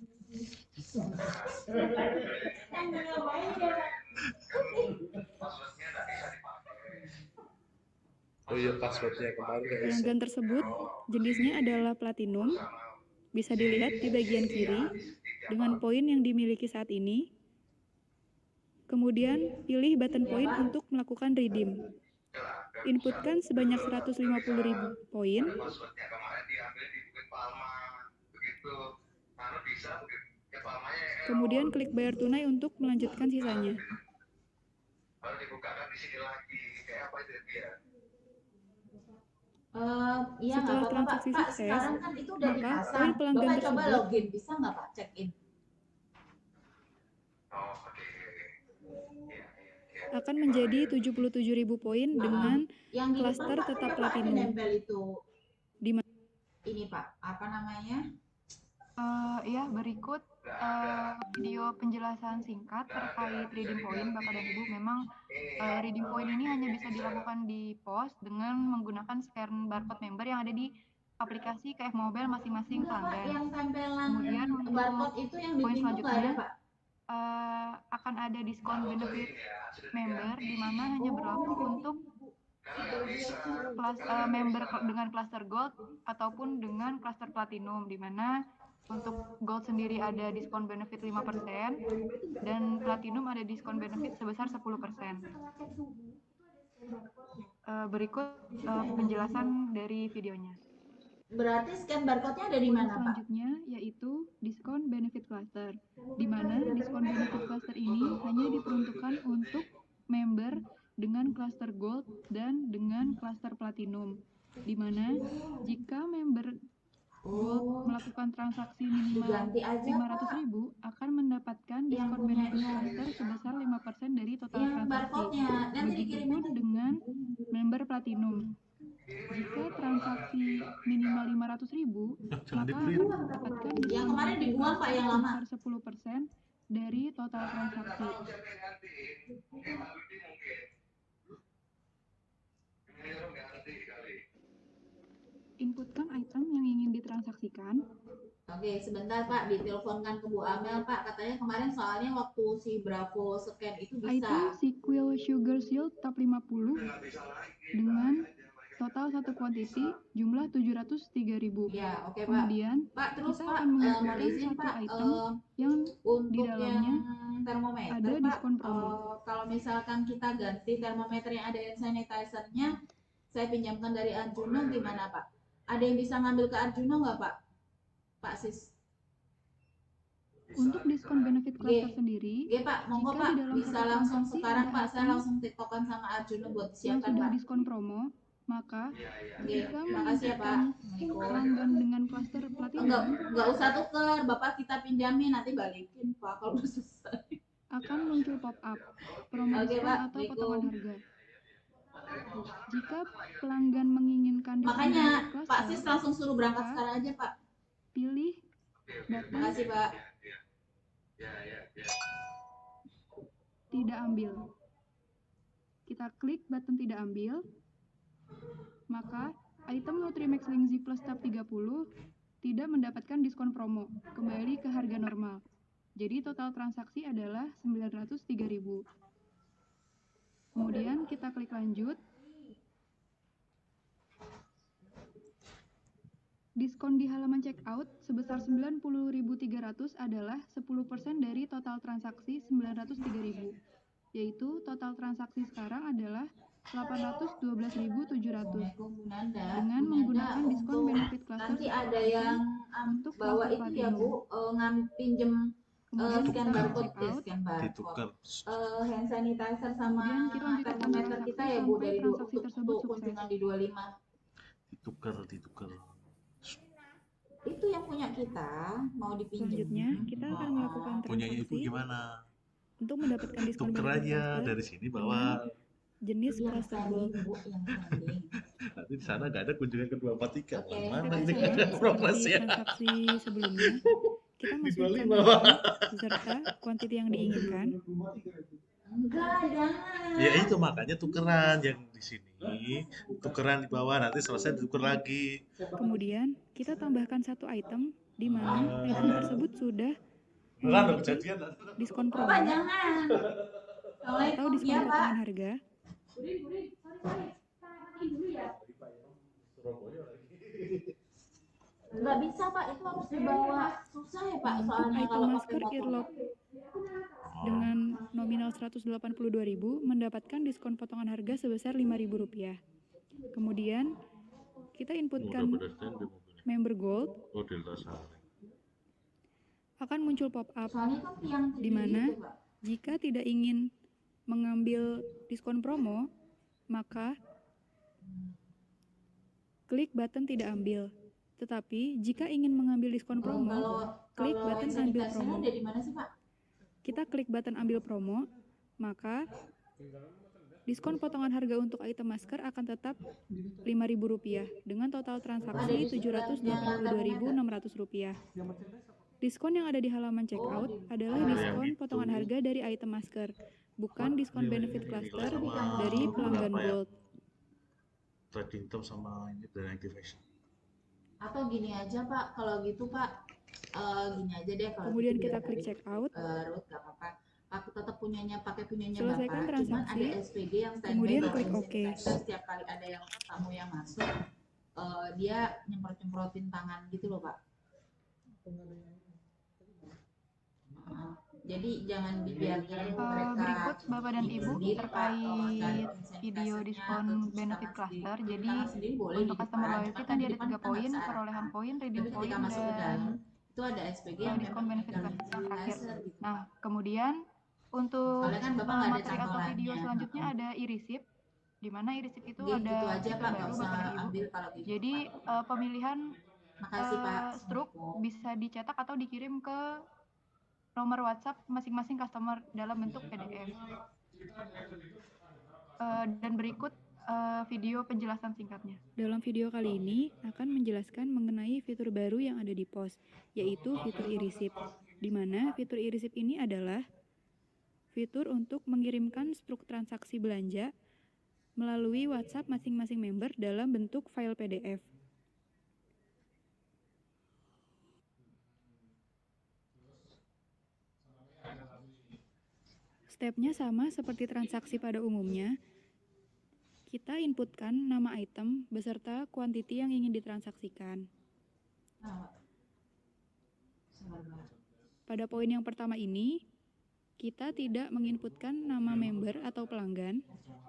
Oh iya, passwordnya kemarin nggak bisa. Pelanggan tersebut jenisnya adalah platinum. Bisa dilihat di bagian kiri dengan poin yang dimiliki saat ini. Kemudian pilih button poin untuk melakukan redeem. Inputkan sebanyak seratus lima puluh ribu poin. Kemudian klik bayar tunai untuk melanjutkan sisanya. Eh, iya nggak Setelah apa-apa Pak. transaksi Pak, sukses, sekarang kan itu udah maka dipasang. poin pelanggan Bapak coba tersebut login, bisa nggak Pak check in? akan menjadi tujuh puluh tujuh ribu poin dengan Yang di depan klaster Pak, tetap kan Bapak ada platinum. nempel itu. Di mana Ini Pak, apa namanya? Eh, ya, berikut eh, video penjelasan singkat terkait redeem point Bapak dan Ibu. Memang eh, redeem point ini hanya bisa dilakukan di pos dengan menggunakan scan barcode member yang ada di aplikasi K F Mobile masing-masing Enggak Pak, pelanggan. yang tempelan Kemudian untuk barcode itu yang di poin pintu nggak ada selanjutnya Pak? eh, akan ada diskon benefit member di mana hanya berlaku untuk kelas eh, member dengan cluster gold ataupun dengan cluster platinum, di mana untuk gold sendiri ada diskon benefit lima persen dan platinum ada diskon benefit sebesar sepuluh persen. Eh, berikut eh, penjelasan dari videonya. Berarti scan barcode-nya ada di Poin mana Pak? selanjutnya yaitu diskon benefit cluster, di mana diskon benefit cluster ini hanya diperuntukkan untuk member dengan cluster gold dan dengan cluster platinum, di mana jika member gold melakukan transaksi minimal Diganti aja, lima ratus ribu akan mendapatkan diskon benefit cluster sebesar lima persen dari total Yang transaksi. barcode-nya nanti dikirimin Begitupun dengan member platinum. Jika transaksi minimal lima ratus ribu, Jangan maka dibeli. akan mendapatkan Yang diskon kemarin benefit dibuang Pak, yang cluster lama. sebesar sepuluh persen dari total transaksi. Inputkan item yang ingin ditransaksikan. Oke, sebentar Pak, diteleponkan ke Bu Amel Pak. Katanya kemarin soalnya waktu si Bravo scan itu Item bisa. Sequel Sugar Shield Tab lima puluh dengan total satu quantity jumlah tujuh ratus tiga ribu. Ya, oke Pak. Kemudian Pak, terus kita Pak, akan eh, menginputkan mohon izin satu Pak, item eh, yang di untuk dalamnya yang termometer ada Pak, diskon promo. eh, kalau misalkan kita ganti termometer yang ada hand sanitizer-nya, saya pinjamkan dari Arjuno gimana Pak? Ada yang bisa ngambil ke Arjuno nggak Pak? Pak Sis. Untuk diskon benefit cluster Oke. sendiri, Oke Pak, monggo jika Pak, di dalam bisa satu langsung transaksi sekarang ada Pak, saya item langsung tiktokan sama Arjuno buat yang disiapkan sudah Pak. diskon promo, maka Oke, ketika makasih ya Pak. menginputkan pelanggan dengan cluster Enggak, platinum enggak usah tuker, Bapak kita pinjamin nanti balikin Pak kalau udah selesai. akan muncul pop-up promo Oke, diskon Pak. atau Assalamualaikum. potongan harga. Jika pelanggan menginginkan diskon Makanya benefit Pak cluster, Sis langsung suruh berangkat maka sekarang aja Pak. pilih button Makasih Pak. tidak ambil. Kita klik button tidak ambil, maka item Nutrimax Link Z Plus Tab tiga puluh tidak mendapatkan diskon promo, kembali ke harga normal. Jadi total transaksi adalah sembilan ratus tiga ribu. Kemudian kita klik lanjut. Diskon di halaman checkout sebesar sembilan puluh ribu tiga ratus adalah sepuluh persen dari total transaksi sembilan ratus tiga ribu, yaitu total transaksi sekarang adalah delapan ratus dua belas ribu tujuh ratus dengan menggunakan diskon Untuk benefit cluster nanti sepuluh ada persen yang um, untuk bawa cluster itu ya platinum. Bu, uh, ngam pinjem uh, Kemudian scan kita barcode, check eh, out. scan barcode, Ditukar. uh, hand sanitizer sama Kemudian kita lanjutkan termometer transaksi kita ya Bu sampai dari dua, transaksi untuk, tersebut untuk sukses. kunjungan di dua puluh lima. Ditukar, ditukar. Itu yang punya kita mau dipinjam. selanjutnya kita akan melakukan Punyanya Ibu transaksi gimana? untuk mendapatkan diskon Tuker benefit aja cluster dari sini dengan bawa. jenis Yang cluster standing gold. Bu, yang standing. Nanti di sana nggak ada kunjungan ke dua empat tiga. Oke. Mana Seperti ini sama ada promosi seperti ya? transaksi sebelumnya, kita Di masukkan dua puluh lima, nama Pak. beserta kuantiti yang diinginkan. Enggak, jangan. Ya itu makanya tukeran yang di sini, tukeran di bawah nanti selesai ditukar lagi. Kemudian kita tambahkan satu item di mana item tersebut sudah Beneran dong memiliki kejadian. diskon promo Bapak jangan. atau Assalamualaikum diskon ya Pak. potongan harga. Budin, Budin, sorry, sorry. Kita lagi dulu ya. Nggak bisa Pak, itu harus dibawa. Susah ya Pak, Untuk soalnya item kalau masker pakai earlobe dengan nominal seratus delapan puluh dua ribu mendapatkan diskon potongan harga sebesar lima ribu rupiah. Kemudian kita inputkan member gold, Oh, Delta Saring. akan muncul pop-up Soalnya kan yang di mana gitu, Pak. jika tidak ingin mengambil diskon promo, maka klik button tidak ambil. Tetapi jika ingin mengambil diskon Oh, promo, kalau klik kalau button hand ambil sanitizer-nya promo. ada di mana sih Pak? Kita klik button ambil promo, maka diskon potongan harga untuk item masker akan tetap lima ribu rupiah dengan total transaksi tujuh ratus delapan puluh dua ribu enam ratus rupiah. Diskon yang ada di halaman checkout adalah diskon potongan harga dari item masker, bukan diskon benefit cluster dari pelanggan Gold. Trading term sama ini brand activation. Atau gini aja Pak, kalau gitu Pak, eh, gini aja deh kalau Kemudian gitu kita biar klik dari, checkout. eh, root gak apa-apa. Aku tetap punyanya pakai punyanya Selesaikan Bapak, cuman ada transaksi, S P G yang standby kemudian buat klik hand OK. sanitizer. Setiap kali ada yang tamu yang masuk, eh, dia nyemprot-nyemprotin tangan gitu loh Pak. Uh, jadi jangan dibiarkan Uh, mereka berikut Bapak dan bikin Ibu sendiri Pak, kalau cari terkait hand video sanitizer-nya diskon atau cuci benefit tangan sendiri. cluster. Cuci Jadi tangan sendiri boleh di untuk customer depan, loyalty cuman kan tadi di ada depan tiga kita nggak poin, bisa perolehan arahkan. poin, Tapi redeem ketika poin, masuk ke dalam dan itu ada S P G uh, yang diskon memang benefit megang hand cluster yang terakhir. sanitizer gitu. Nah, kemudian untuk Soalnya kan Bapak uh, nggak ada materi atau video cantolannya. selanjutnya ada e-receipt, di mana e-receipt itu Oke, gitu ada aja fitur Pak, nggak baru usah Bapak dan Ibu. ambil kalau gitu Jadi Pak. uh, pemilihan Makasih Pak. uh, struk bisa dicetak atau dikirim ke nomor WhatsApp masing-masing customer dalam bentuk P D F. Uh, dan berikut uh, video penjelasan singkatnya. Dalam video kali ini akan menjelaskan mengenai fitur baru yang ada di P O S, yaitu fitur e-receipt, di mana fitur e-receipt ini adalah fitur untuk mengirimkan struk transaksi belanja melalui WhatsApp masing-masing member dalam bentuk file P D F. Stepnya sama seperti transaksi pada umumnya. Kita inputkan nama item beserta kuantiti yang ingin ditransaksikan. Pada poin yang pertama ini, kita tidak menginputkan nama member atau pelanggan.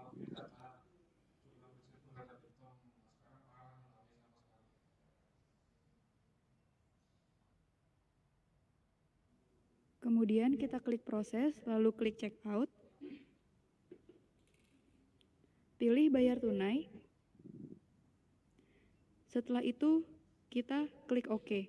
Kemudian kita klik proses, lalu klik checkout. Pilih bayar tunai. Setelah itu, kita klik OK.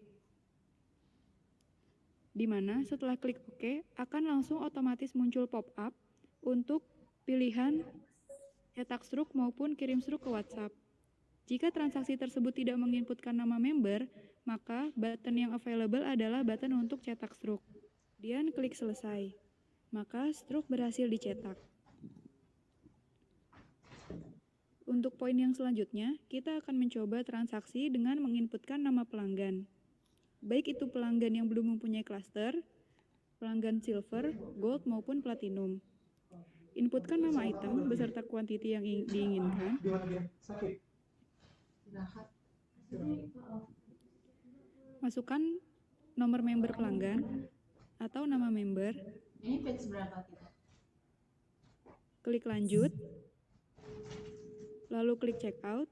Di mana setelah klik OK, akan langsung otomatis muncul pop-up untuk pilihan cetak struk maupun kirim struk ke WhatsApp. Jika transaksi tersebut tidak menginputkan nama member, maka button yang available adalah button untuk cetak struk. Kemudian klik selesai, maka struk berhasil dicetak. Untuk poin yang selanjutnya, kita akan mencoba transaksi dengan menginputkan nama pelanggan. Baik itu pelanggan yang belum mempunyai klaster, pelanggan silver, gold, maupun platinum. Inputkan nama item beserta kuantiti yang diinginkan. Masukkan nomor member pelanggan atau nama member. Ini batch berapa kita? Klik lanjut. Lalu klik checkout.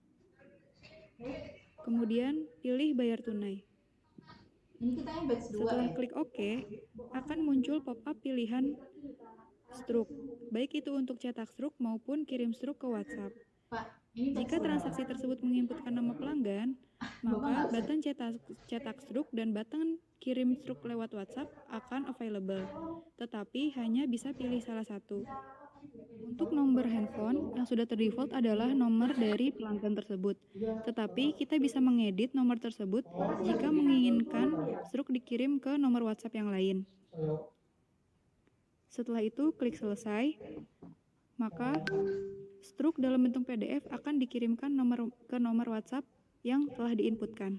Kemudian pilih bayar tunai. Ini kita yang batch dua Setelah ya? klik OK, akan muncul pop-up pilihan struk, baik itu untuk cetak struk maupun kirim struk ke WhatsApp. Pak, ini batch Jika transaksi tersebut menginputkan nama pelanggan, maka button cetak, cetak struk dan button kirim struk lewat WhatsApp akan available, tetapi hanya bisa pilih salah satu. Untuk nomor handphone yang sudah terdefault adalah nomor dari pelanggan tersebut, tetapi kita bisa mengedit nomor tersebut jika menginginkan struk dikirim ke nomor WhatsApp yang lain. Setelah itu klik selesai, maka struk dalam bentuk P D F akan dikirimkan nomor ke nomor WhatsApp yang telah diinputkan.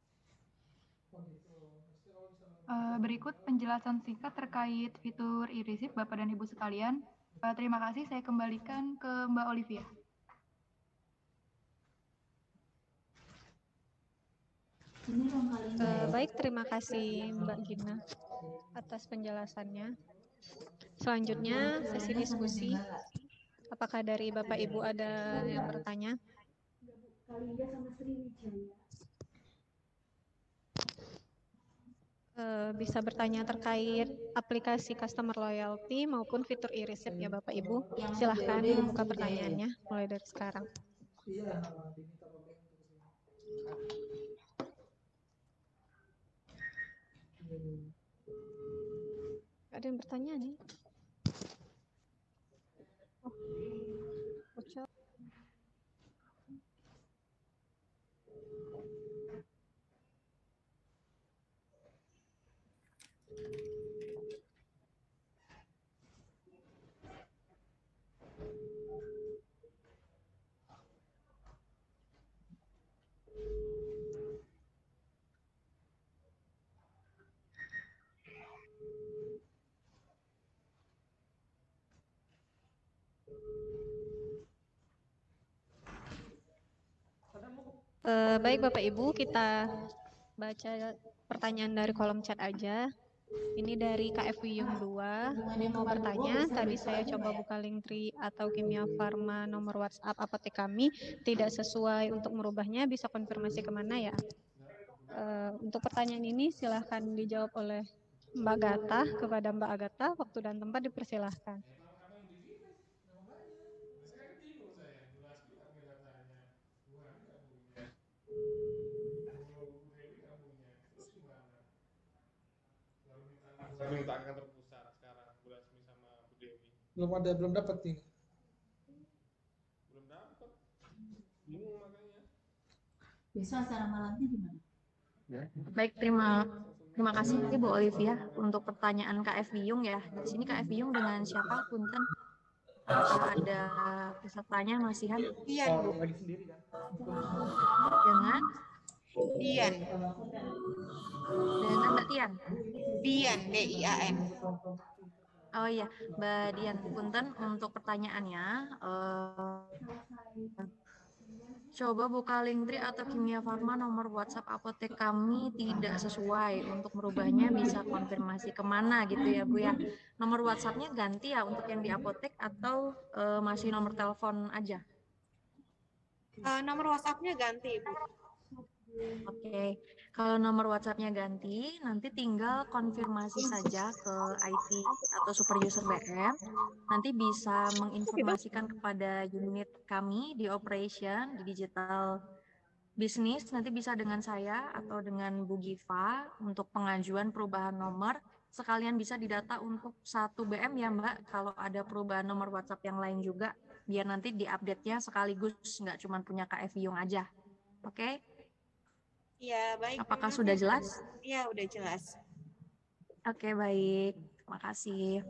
Uh, berikut penjelasan singkat terkait fitur e-receipt Bapak dan Ibu sekalian. Uh, terima kasih, saya kembalikan ke Mbak Olivia. Uh, baik, terima kasih Mbak Gina atas penjelasannya. Selanjutnya sesi diskusi. Apakah dari Bapak Ibu ada yang bertanya? Uh, bisa bertanya terkait aplikasi customer loyalty maupun fitur e-receipt ya Bapak Ibu. Silahkan dibuka pertanyaannya mulai dari sekarang. pertanyaan nih. Oh, bocor. Eh, baik Bapak Ibu, kita baca pertanyaan dari kolom chat aja. Ini dari K F Wiyung dua. Dia mau bertanya, tadi saya coba buka link Tri atau Kimia Farma nomor WhatsApp apotek kami tidak sesuai, untuk merubahnya bisa konfirmasi kemana ya? Eh, untuk pertanyaan ini silahkan dijawab oleh Mbak Gata. Kepada Mbak Agatha, waktu dan tempat dipersilahkan. Baru minta kantor pusat sekarang, Bu Lasmi sama Bu Dewi. Belum ada, belum dapat ini. Belum dapat. Bingung makanya. Besok acara malamnya gimana? Baik, terima terima kasih Bu Olivia untuk pertanyaan K F Wiyung ya. Di sini K F Wiyung dengan siapa? Punten. Apakah ada pesertanya Masihan? Iya, Bu. Dengan Dian. dengan Mbak Tian. Dian, D I A N. Oh iya, Mbak Dian, punten untuk pertanyaannya. eh, Coba buka link Tri atau Kimia Farma nomor WhatsApp apotek kami tidak sesuai. Untuk merubahnya bisa konfirmasi kemana gitu ya Bu ya. Nomor WhatsAppnya ganti ya untuk yang di apotek atau eh, masih nomor telepon aja? Uh, nomor WhatsApp-nya ganti, Bu. Oke, kalau nomor WhatsApp-nya ganti, nanti tinggal konfirmasi saja ke I T atau super user B M. Nanti bisa menginformasikan kepada unit kami di operation, di digital bisnis. Nanti bisa dengan saya atau dengan Bu Giva untuk pengajuan perubahan nomor. Sekalian bisa didata untuk satu B M ya Mbak, kalau ada perubahan nomor WhatsApp yang lain juga. Biar nanti diupdate-nya sekaligus, nggak cuma punya K F Wiyung aja. Oke? Iya, baik. Apakah terima sudah kasih. jelas? Iya, udah jelas. Oke, baik. Terima kasih.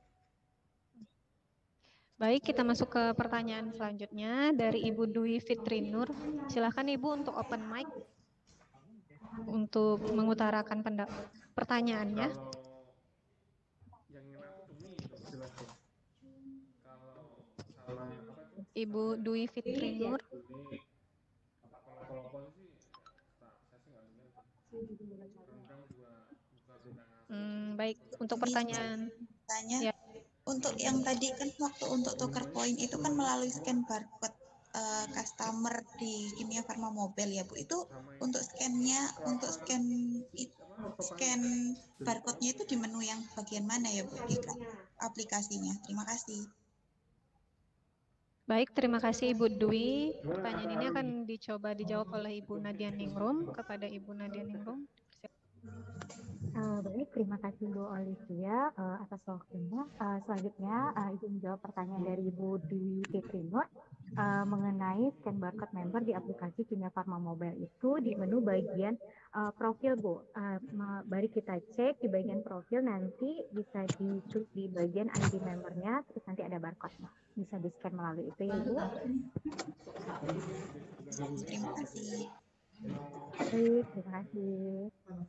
Baik, kita masuk ke pertanyaan selanjutnya dari Ibu Dwi Fitri Nur. Silakan Ibu untuk open mic untuk mengutarakan pendapat pertanyaannya. Kalau yang ingin aku cumi itu jelasnya. Kalau salah apa itu? Ibu Dwi Fitri Nur. Kalau kalau posisi tak saya sih nggak dengar. Kadang juga buka bidang. Hmm, baik, untuk pertanyaan Tanya, ya. untuk yang tadi kan waktu untuk tukar poin itu kan melalui scan barcode uh, customer di Kimia Farma Mobile ya Bu. Itu untuk scan-nya, untuk scan it, scan barcode-nya itu di menu yang bagian mana ya Bu di aplikasinya? Terima kasih. Baik, terima kasih Ibu Dwi. Pertanyaan ini akan dicoba dijawab oleh Ibu Nadia Ningrum. Kepada Ibu Nadia Ningrum. Uh, baik, terima kasih Bu Olivia uh, atas waktunya. Uh, selanjutnya, uh, Ibu menjawab pertanyaan dari Ibu Dwi Fitri Nur uh, mengenai scan barcode member di aplikasi Kimia Farma Mobile itu di menu bagian uh, profil Bu. Uh, mari kita cek di bagian profil, nanti bisa diklik di bagian I D membernya, terus nanti ada barcode-nya. Bisa di-scan melalui itu ya Bu. Terima kasih. Baik, terima kasih.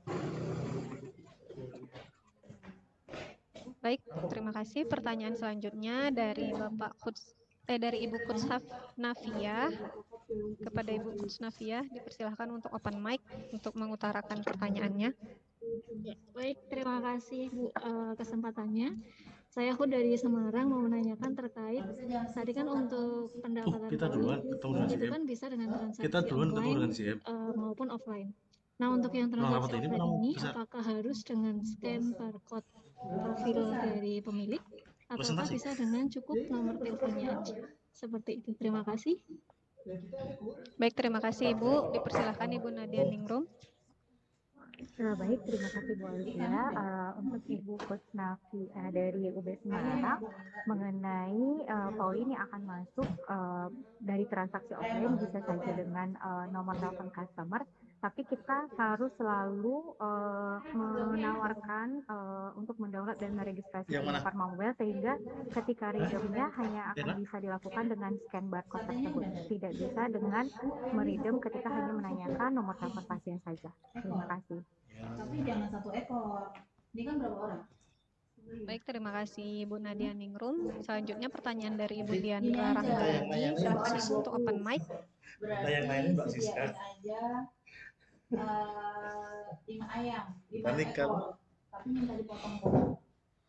Baik, terima kasih. Pertanyaan selanjutnya dari Bapak Kuts, eh dari Ibu Kutshaf Nafia. Kepada Ibu Kuts Nafia, dipersilahkan untuk open mic untuk mengutarakan pertanyaannya. Ya, baik, terima kasih Bu uh, kesempatannya. Saya aku dari Semarang mau menanyakan terkait tadi kan untuk pendaftaran kita duluan ketemu dengan itu C M. kan bisa dengan transaksi Kita duluan ketemu online dengan C M. uh, maupun offline. Nah, untuk yang transaksi ini offline mau ini besar. apakah harus dengan scan barcode profil dari pemilik ataukah bisa dengan cukup nomor teleponnya aja? Seperti itu. Terima kasih. Baik, terima kasih Ibu. Dipersilahkan Ibu Nadia Ningrum. Uh, baik, terima kasih Bu Olivia. Uh, untuk Ibu Kusnafi uh, dari U B Semarang mengenai uh, poin yang akan masuk uh, dari transaksi offline bisa saja dengan uh, nomor telepon customer, tapi kita harus selalu uh, menawarkan uh, untuk mendownload dan meregistrasi Kimia Farma Mobile sehingga ketika redeemnya hanya akan bisa dilakukan dengan scan barcode tersebut, tidak bisa dengan meredeem ketika hanya menanyakan nomor telepon pasien saja. Terima kasih. Tapi jangan satu ekor. Ini kan berapa orang? Baik, terima kasih Ibu Nadia Ningrum. Selanjutnya pertanyaan dari Ibu Diandra Rahmayadi. Silakan Ibu untuk open mic. Berarti sediain aja uh, lima ayam, lima ekor. Tapi minta dipotong-potong.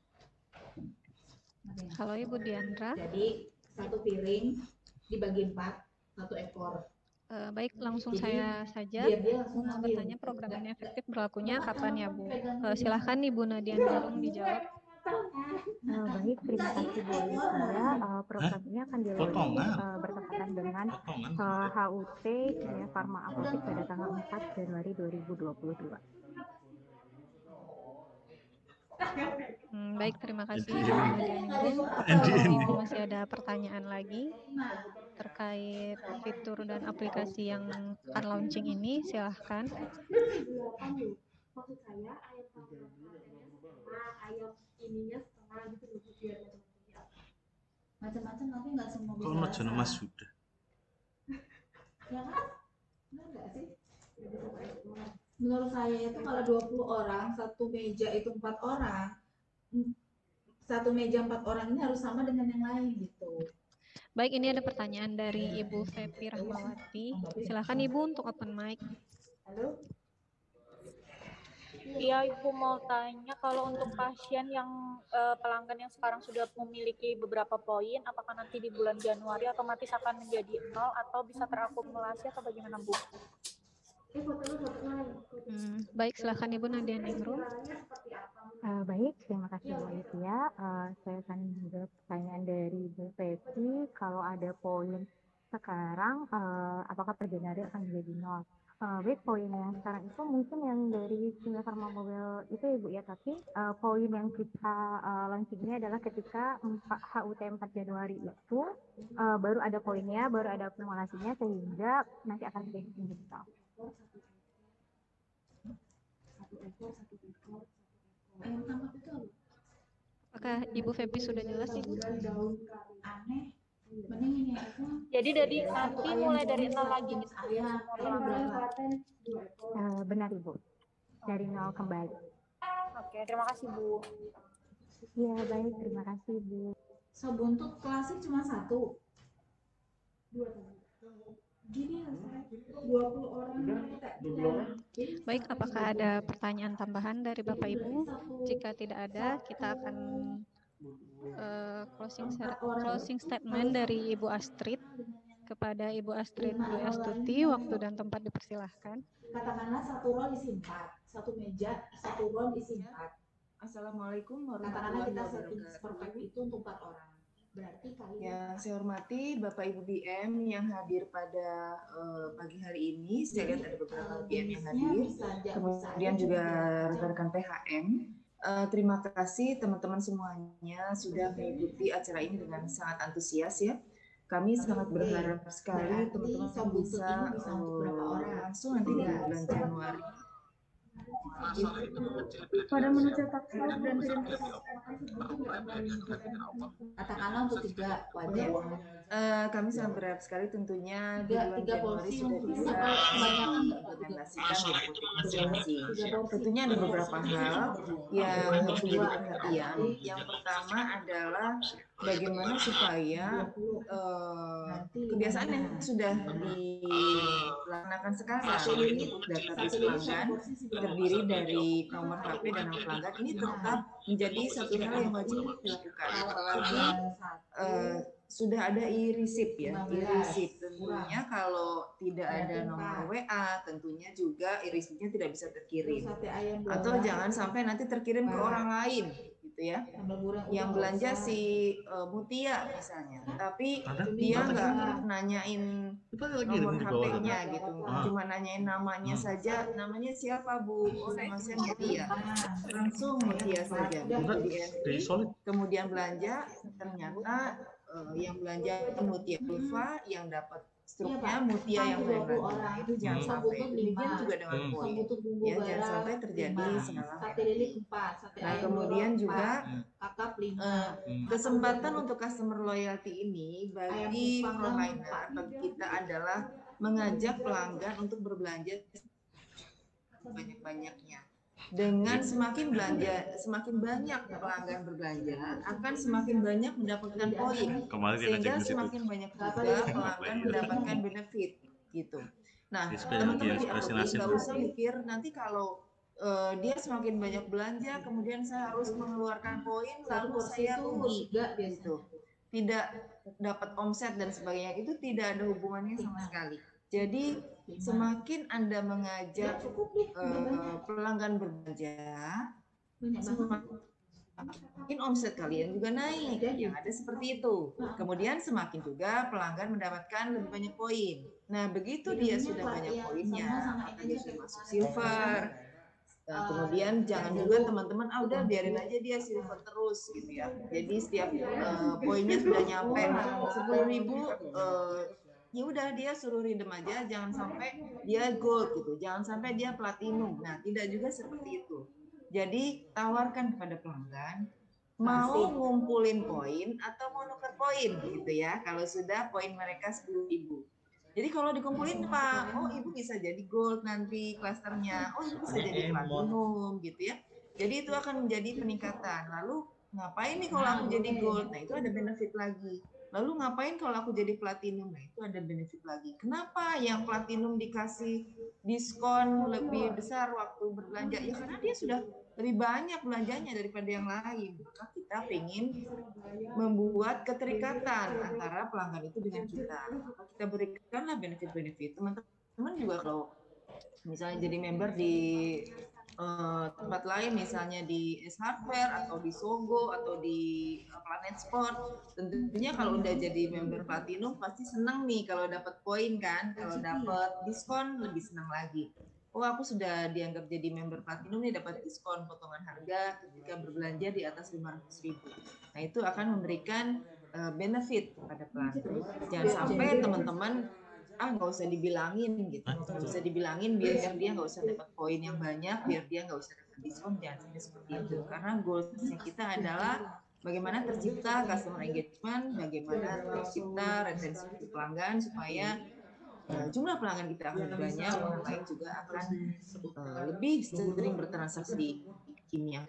Halo Ibu Diandra. Jadi satu piring dibagi empat, satu ekor. Uh, baik, langsung Jadi, saya saja biar dia langsung mau ambil. bertanya program ini efektif berlakunya kapan ya Bu? Uh, silahkan Ibu Nadia Ningrum dijawab. Uh, baik, terima kasih Bu Olivia. Uh, program ini akan dilalui uh, bertepatan dengan uh, H U T Kimia Farma Apotik pada tanggal empat Januari dua ribu dua puluh dua. Hmm, baik, terima kasih Ibu Nadia Ningrum. Kalau Ibu masih ada pertanyaan lagi terkait fitur dan aplikasi yang akan launching ini, silahkan. Maksud saya ayam tambahannya setengah, ayam ininya setengah gitu loh biar macam-macam tapi nggak semua bisa. Kalau macam mas sudah. Ya kan? Benar nggak sih? Menurut saya itu kalau dua puluh orang, satu meja itu empat orang, satu meja empat orang ini harus sama dengan yang lain gitu. Baik, ini ada pertanyaan dari Ibu Fepi Rahmawati. Silakan Ibu untuk open mic. Halo. Iya, Ibu mau tanya kalau untuk pasien yang uh, pelanggan yang sekarang sudah memiliki beberapa poin, apakah nanti di bulan Januari otomatis akan menjadi nol atau bisa terakumulasi atau bagaimana Bu? Hmm, baik, silakan Ibu Nadia Ningrum. Uh, baik, terima kasih Bu Olivia. Uh, saya akan menjawab pertanyaan dari Bu Fepi. Kalau ada poin sekarang, uh, apakah per Januari akan menjadi nol? Uh, baik, poin yang sekarang itu mungkin yang dari Kimia Farma Mobile itu Ibu ya, tapi uh, poin yang kita uh, launching ini adalah ketika H U T empat Januari itu uh, baru ada poinnya, baru ada akumulasinya sehingga nanti akan menjadi digital. Satu ekor, satu ekor, Ayam tangkap itu apa? Apakah Ibu Fepi sudah jelas Ibu? Aneh. Mending ini aja. Jadi dari nanti mulai dari nol lagi gitu. Uh, benar Ibu. Dari nol kembali. Oke, terima kasih Bu. Iya, baik, terima kasih Bu. Sebuntut klasik cuma satu. Dua. Gini dua puluh orang. Baik, apakah ada pertanyaan tambahan dari Bapak Ibu? Jika tidak ada, kita akan uh, closing closing statement dari Ibu Astrid. Kepada Ibu Astrid Dwi Astuti, waktu dan tempat dipersilahkan. Katakanlah satu roll isi empat, satu meja, satu roll isi empat. Assalamualaikum Katakanlah warahmatullahi kita setting wabarakatuh. perfect itu untuk empat orang. Berarti kali Yang saya hormati Bapak Ibu B M yang hadir pada uh, pagi hari ini. Saya lihat ada beberapa B M yang hadir. Kemudian juga rekan-rekan P H M. Uh, terima kasih teman-teman semuanya sudah mengikuti acara ini dengan sangat antusias ya. Kami sangat berharap sekali teman-teman bisa uh, langsung nanti di bulan Januari pada mencetak slide dan katakanlah untuk tiga wajar. Uh, kami sangat berharap sekali tentunya di bulan Januari sudah bisa mengimplementasikan apotek masing-masing. Tentunya ada beberapa hal yang harus menjadi perhatian. Yang pertama adalah bagaimana supaya uh, kebiasaan yang sudah dilaksanakan sekarang untuk database pelanggan terdiri dari nomor H P dan nama pelanggan ini tetap menjadi satu hal yang wajib dilakukan. Apalagi uh, sudah ada e-receipt ya, e-receipt tentunya kalau tidak ada nomor W A tentunya juga e-receipt-nya tidak bisa terkirim atau jangan sampai nanti terkirim ke orang lain gitu gitu ya. Yang belanja si uh, Mutia misalnya, tapi Ada? dia Ada nggak lagi? nanyain lagi nomor di bawah H P-nya tadi. gitu, Ah. cuma nanyain namanya Hmm. saja, namanya siapa Bu? Oh nama saya Mutia, langsung Mutia saja. Udah, Di di entry, solid. kemudian belanja, ternyata uh, yang belanja Mutia Ulfa, yang dapat struknya Mutia yang lain lagi. Nah, itu jangan Hmm. sampai. Demikian juga dengan Hmm. poin. Ya, jangan sampai terjadi salah. Sate lilit empat, sate Nah, ayam kemudian goreng juga empat, kakap lima. uh, kesempatan untuk customer loyalty ini bagi provider atau kita adalah mengajak pelanggan untuk berbelanja banyak-banyaknya. Dengan semakin belanja, semakin banyak pelanggan berbelanja, akan semakin banyak mendapatkan poin. Kemarin dia Sehingga ngajak ke situ. semakin banyak juga pelanggan mendapatkan benefit gitu. Nah, Di sepeda teman-teman lagi, di apotek ekspresi nggak nasi. usah mikir nanti kalau uh, dia semakin banyak belanja, kemudian saya harus mengeluarkan poin, lalu saya rugi gitu. Tidak dapat omset dan sebagainya, itu tidak ada hubungannya sama sekali. Jadi semakin Anda mengajak uh, pelanggan berbelanja, semakin omset kalian juga naik. Yang ada seperti itu. Kemudian semakin juga pelanggan mendapatkan lebih banyak poin. Nah, begitu dia sudah banyak poinnya, maka dia sudah masuk silver. Nah, kemudian jangan juga teman-teman, ah udah biarin aja dia silver terus gitu ya. Jadi setiap uh, poinnya sudah nyampe sepuluh ribu, uh, ya udah dia suruh redeem aja, jangan sampai dia gold gitu, jangan sampai dia platinum. Nah, tidak juga seperti itu. Jadi tawarkan kepada pelanggan mau ngumpulin poin atau mau nuker poin gitu ya. Kalau sudah poin mereka sepuluh ribu. Jadi kalau dikumpulin Pak, oh Ibu bisa jadi gold nanti klasternya, oh Ibu bisa jadi platinum gitu ya. Jadi itu akan menjadi peningkatan. Lalu ngapain nih kalau aku jadi gold? Nah itu ada benefit lagi. Lalu ngapain kalau aku jadi platinum? Nah itu ada benefit lagi. Kenapa yang platinum dikasih diskon lebih besar waktu berbelanja? Ya karena dia sudah lebih banyak belanjanya daripada yang lain. Maka kita ingin membuat keterikatan antara pelanggan itu dengan kita. Maka kita berikanlah benefit-benefit. Teman-teman juga kalau misalnya jadi member di uh, tempat lain, misalnya di S Hardware atau di Sogo atau di uh, Planet Sport, tentunya kalau udah jadi member Platinum pasti senang nih kalau dapat poin kan, kalau dapat diskon lebih senang lagi. Oh aku sudah dianggap jadi member Platinum nih, dapat diskon potongan harga ketika berbelanja di atas lima ratus ribu. Nah itu akan memberikan uh, benefit pada pelanggan. Jangan sampai teman-teman ah nggak usah dibilangin gitu, nggak usah dibilangin biar dia nggak usah dapat poin yang banyak, biar dia nggak usah dapat diskon, jangan sampai seperti itu. Karena goalsnya kita adalah bagaimana tercipta customer engagement, bagaimana tercipta retensi pelanggan supaya uh, jumlah pelanggan kita akan banyak, orang lain juga akan uh, lebih sering bertransaksi di kimia.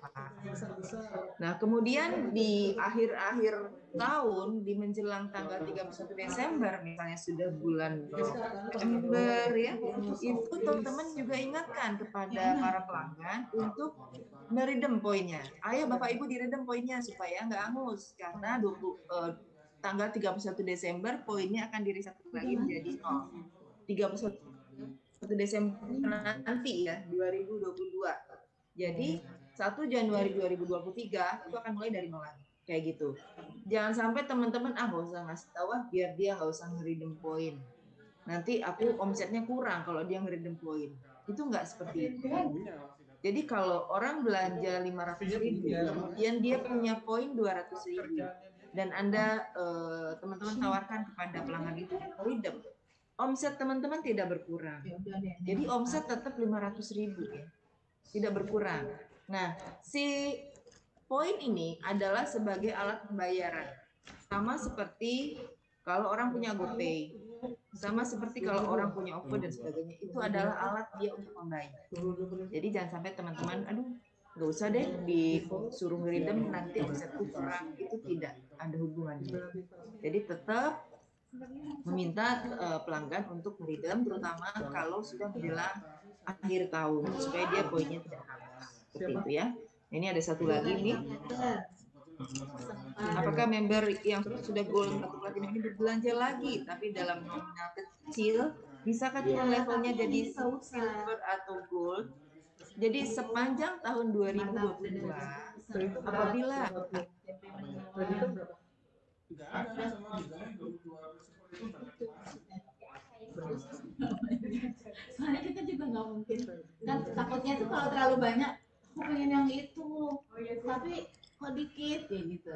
Nah, kemudian di akhir-akhir tahun, di menjelang tanggal tiga puluh satu Desember, misalnya sudah bulan November ya, itu teman-teman juga ingatkan kepada para pelanggan untuk meredem poinnya. Ayo Bapak Ibu diredem poinnya supaya nggak hangus, karena dua puluh, uh, tanggal tiga puluh satu Desember poinnya akan di-reset lagi menjadi nol. tiga puluh satu Desember nanti ya, dua ribu dua puluh dua. Jadi satu Januari dua ribu dua puluh tiga itu akan mulai dari nol lagi. Kayak gitu. Jangan sampai teman-teman ah nggak usah ngasih tahu ah, biar dia nggak usah ngeredem poin. Nanti aku omsetnya kurang kalau dia ngeredem poin. Itu nggak seperti itu. Jadi kalau orang belanja lima ratus ribu, kemudian dia punya poin dua ratus ribu, dan Anda eh, teman-teman tawarkan kepada pelanggan itu redeem, omset teman-teman tidak berkurang. Jadi omset tetap lima ratus ribu ya. Tidak berkurang. Nah, si poin ini adalah sebagai alat pembayaran. Sama seperti kalau orang punya GoPay, sama seperti kalau orang punya OVO dan sebagainya, itu adalah alat dia untuk membayar. Jadi jangan sampai teman-teman, aduh, nggak usah deh disuruh ngeredem nanti omsetku kurang, itu tidak ada hubungannya. Jadi tetap meminta uh, pelanggan untuk meredem, terutama kalau sudah menjelang akhir tahun supaya dia poinnya tidak habis. Seperti itu ya. Ini ada satu lagi nih. Apakah member yang sudah gold atau platinum ini berbelanja lagi tapi dalam nominal kecil, bisakah turun levelnya jadi silver atau gold? Jadi sepanjang tahun dua ribu dua puluh dua, apabila soalnya kita juga nggak mungkin kan, takutnya tuh kalau terlalu banyak aku pengen yang itu tapi kok dikit ya gitu.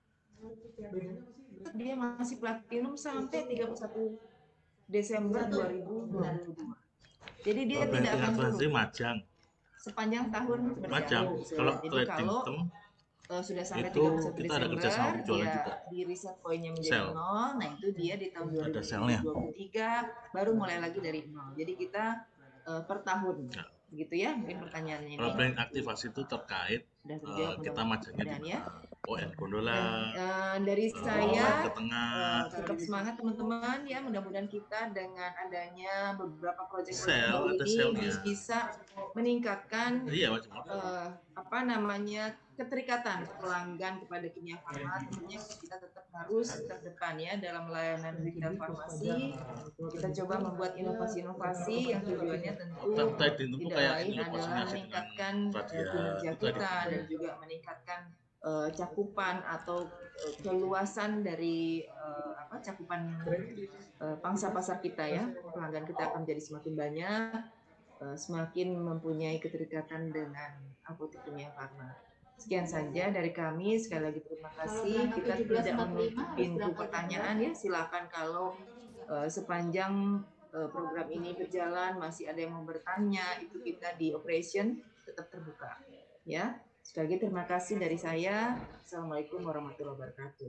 Dia masih platinum sampai tiga puluh satu Desember dua ribu dua puluh dua. Jadi dia Kalau tidak akan platinum turun majang. sepanjang tahun berjalan. Majang. Kalau Jadi platinum kalau uh, sudah sampai itu tiga puluh satu kita ada Desember, kerjasama penjualan dia juga. di reset poinnya menjadi Sel. nol. Nah itu dia di tahun dua ribu dua puluh tiga baru mulai lagi dari nol. Jadi kita uh, per tahun, ya. Gitu ya? Mungkin pertanyaannya ini. Kalau planning aktivasi itu terkait uh, kita majangnya di ya. O N Gondola, uh, dari uh, saya ke tengah, uh, tetap semangat teman-teman ya, mudah-mudahan kita dengan adanya beberapa proyek-proyek sel, ada ini selnya. bisa meningkatkan Iya, macam apa? Uh, apa namanya keterikatan pelanggan kepada Kimia Farma. Tentunya kita tetap harus terdepan ya dalam layanan retail farmasi. Kita coba membuat inovasi-inovasi yang tujuannya tentu tidak lain adalah meningkatkan uh, kinerja kita dan juga meningkatkan uh, cakupan atau uh, keluasan dari uh, apa cakupan uh, pangsa pasar kita ya. Pelanggan kita akan menjadi semakin banyak, uh, semakin mempunyai keterikatan dengan apotek Kimia Farma. Sekian saja dari kami. Sekali lagi terima kasih. Kita tidak menutup pintu pertanyaan ya. Silakan kalau uh, sepanjang uh, program ini berjalan masih ada yang mau bertanya, itu kita di operation tetap terbuka ya. Sekali lagi terima kasih dari saya. Assalamualaikum warahmatullahi wabarakatuh.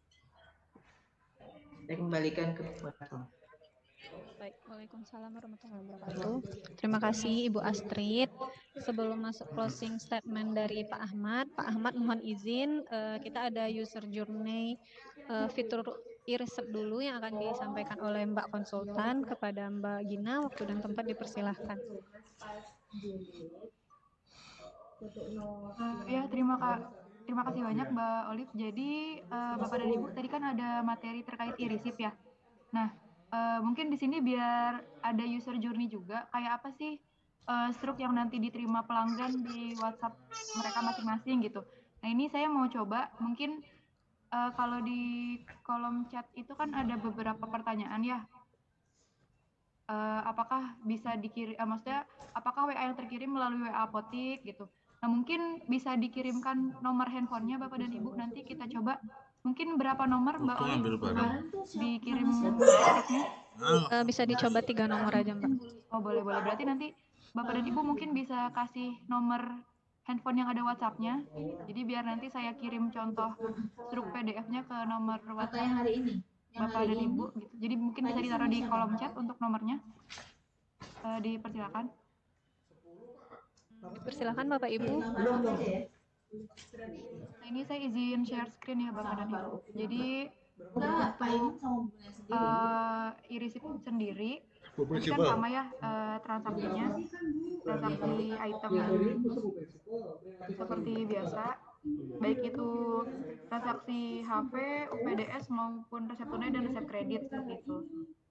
Saya kembalikan ke Bapak. Baik, Waalaikumsalam warahmatullahi wabarakatuh. Terima kasih Ibu Astrid. Sebelum masuk closing statement dari Pak Ahmad, Pak Ahmad mohon izin, uh, kita ada user journey uh, fitur e-resep dulu yang akan disampaikan oleh Mbak Konsultan kepada Mbak Gina. Waktu dan tempat dipersilahkan. Uh, ya, terima kasih. Terima kasih banyak Mbak Olive. Jadi uh, Bapak dan Ibu tadi kan ada materi terkait e-resep ya. Nah, uh, mungkin di sini biar ada user journey juga. Kayak apa sih uh, struk yang nanti diterima pelanggan di WhatsApp mereka masing-masing gitu. Nah ini saya mau coba. Mungkin uh, kalau di kolom chat itu kan ada beberapa pertanyaan ya. Uh, apakah bisa dikirim? Uh, maksudnya apakah W A yang terkirim melalui W A apotik gitu. Nah mungkin bisa dikirimkan nomor handphonenya Bapak dan Ibu, nanti kita coba mungkin berapa nomor Mbak Olive dikirim resepnya? Uh, bisa dicoba tiga nomor aja Mbak. Oh boleh boleh, berarti nanti Bapak dan Ibu mungkin bisa kasih nomor handphone yang ada WhatsApp-nya, jadi biar nanti saya kirim contoh struk P D F-nya ke nomor WhatsApp yang hari ini Bapak dan Ibu gitu. Jadi mungkin bisa ditaruh di kolom chat untuk nomornya. Uh, dipersilakan. Persilakan Bapak Ibu. Nah, ini saya izin share screen ya Bapak dan Ibu. Jadi uh, e-resep sendiri ini kan sama ya uh, transaksinya, transaksi item seperti biasa, baik itu transaksi H P, U P D S maupun resep tunai dan resep kredit seperti itu.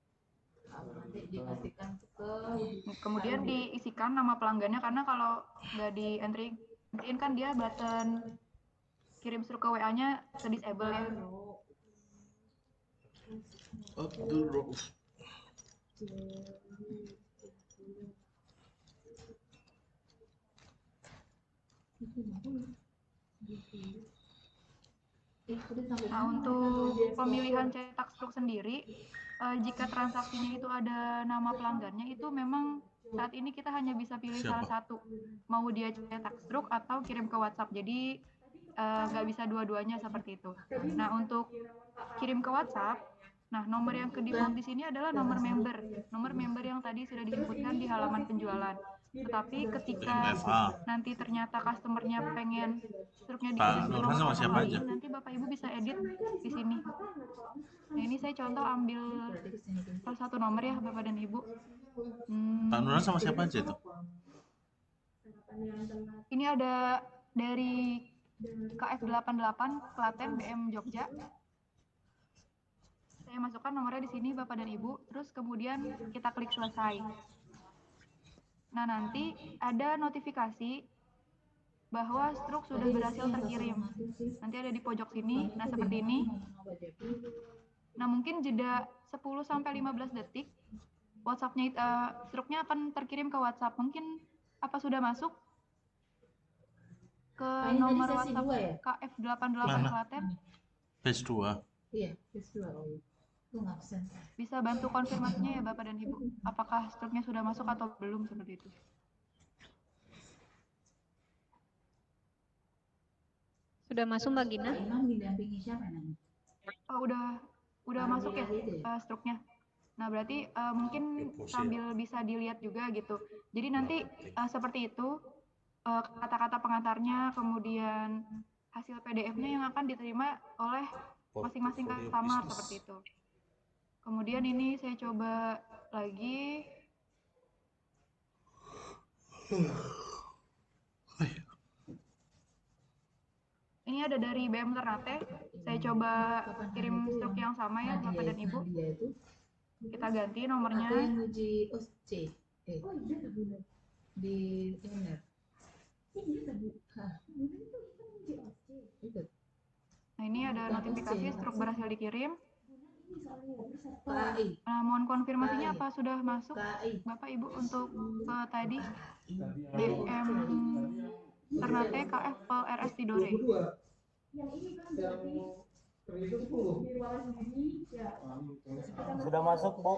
Kemudian diisikan nama pelanggannya, karena kalau nggak di entry in kan dia button kirim struk ke W A-nya ke disable ya. Nah untuk pemilihan cetak struk sendiri, Uh, jika transaksinya itu ada nama pelanggannya, itu memang saat ini kita hanya bisa pilih Siapa? salah satu, mau dia cetak struk atau kirim ke WhatsApp, jadi nggak uh, bisa dua-duanya seperti itu. Nah untuk kirim ke WhatsApp, nah nomor yang ke default di sini adalah nomor member, nomor member yang tadi sudah disebutkan di halaman penjualan. Tetapi ketika nanti ternyata customernya pengen struknya dikirim ke nomor lain, nanti Bapak Ibu bisa edit di sini. Nah ini saya contoh ambil salah satu nomor ya Bapak dan Ibu. Hmm. Pak Nurul sama siapa aja tuh? Ini ada dari K F delapan delapan Klaten B M Jogja. Saya masukkan nomornya di sini Bapak dan Ibu, terus kemudian kita klik selesai. Nah, nanti ada notifikasi bahwa struk sudah berhasil terkirim. Nanti ada di pojok sini. Nah, seperti ini. Nah, mungkin jeda sepuluh sampai lima belas detik WhatsApp-nya uh, struknya akan terkirim ke WhatsApp. Mungkin apa sudah masuk ke nomor WhatsApp ya? K F delapan delapan Klaten? Batch dua. Iya, batch dua. Oh, iya. Itu ngabsen. Bisa bantu konfirmasinya ya Bapak dan Ibu. Apakah struknya sudah masuk atau belum seperti itu? Sudah masuk Mbak Gina? Imam didampingi siapa namanya? Oh, udah udah Baru masuk ya uh, struknya. Nah, berarti uh, mungkin sambil bisa dilihat juga gitu. Jadi nanti uh, seperti itu uh, kata-kata pengantarnya, kemudian hasil P D F-nya yang akan diterima oleh masing-masing customer seperti itu. Kemudian ini saya coba lagi. Ini ada dari B M Ternate. Saya coba kirim struk yang sama ya Bapak dan Ibu. Kita ganti nomornya. Aku yang uji O C. Eh. Oh iya benar. Di benar. Iya tadi. Hah. Nah, ini ada notifikasi struk berhasil dikirim. K I. Nah, mohon konfirmasinya apa sudah masuk Bapak Ibu untuk uh, tadi B M Ternate K F P R S Tidore. Sudah masuk, Bu.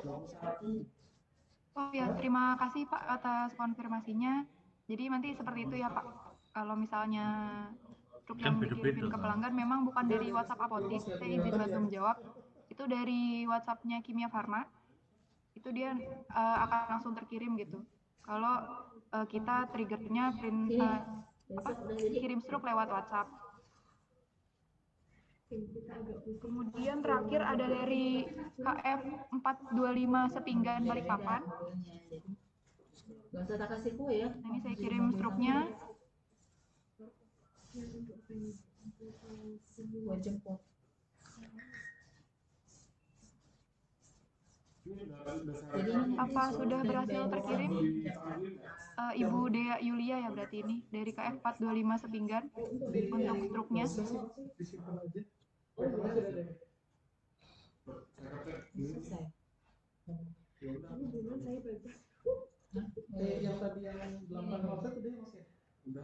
Oh ya, terima kasih Pak atas konfirmasinya. Jadi nanti seperti itu ya Pak. Kalau misalnya struk yang dikirim ke pelanggan memang bukan dari WhatsApp apotik, saya izin bantu menjawab. Itu dari WhatsApp-nya Kimia Farma. Itu dia uh, akan langsung terkirim gitu. Kalau uh, kita triggernya print uh, apa, kirim struk lewat WhatsApp. Kemudian terakhir ada dari K F empat dua lima Sepinggan Balikpapan. Gak usah tak kasih kue ya. Nah, ini saya kirim struknya. Kue jemput. Apa sudah berhasil terkirim? Uh, Ibu Dea Yulia ya berarti ini dari K F empat dua lima Sepinggan untuk struknya. Selesai. Eh, yang tadi yang delapan WhatsApp udah masih? Udah.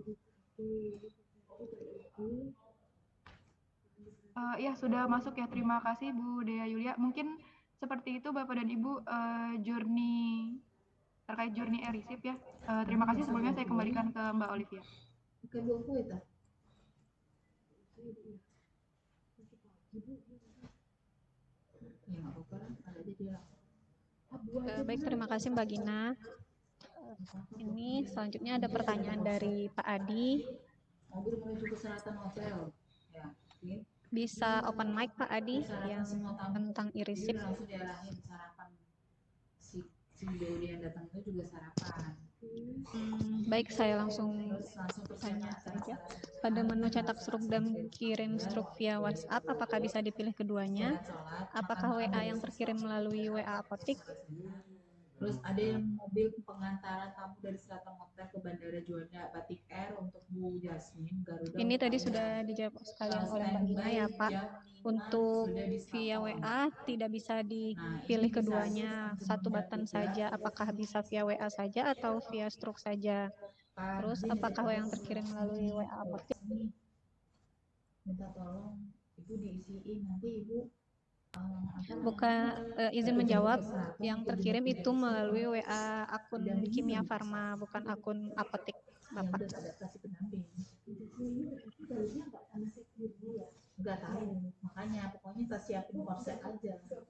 Uh, ya sudah masuk ya, terima kasih Bu Dea Yulia. Mungkin seperti itu Bapak dan Ibu uh, journey terkait journey e-receipt ya. Uh, terima kasih sebelumnya saya kembalikan ke Mbak Olivia. Oke Bu, aku itu. Ya nggak apa-apa lah, ada aja dia. Uh, baik, terima kasih Mbak Gina. Ini selanjutnya ada pertanyaan dari Pak Adi. Mobil menuju ke selatan hotel. Ya, bisa open mic Pak Adi yang tentang e-receipt. langsung diarahin sarapan. Si si Dewi yang datang itu juga sarapan. Hmm, baik, saya langsung tanya saja. Pada menu cetak struk dan kirim struk via WhatsApp, apakah bisa dipilih keduanya? Apakah W A yang terkirim melalui W A apotik? Terus ada yang mobil pengantaran tamu dari Selatan Hotel ke Bandara Juanda Batik Air untuk Bu Jasmine Garuda. Ini tadi sudah dijawab sekalian oleh Mbak Gina ya Pak. Untuk via W A tidak bisa dipilih keduanya, satu button saja. Apakah bisa via W A saja atau via struk saja? Terus apakah yang terkirim melalui W A apotik? Minta tolong Ibu diisiin, nanti Ibu Bukan uh, izin menjawab, yang terkirim itu melalui W A akun Kimia Farma, bukan akun apotik Bapak. Enggak tahu, makanya pokoknya kita siapin korset aja.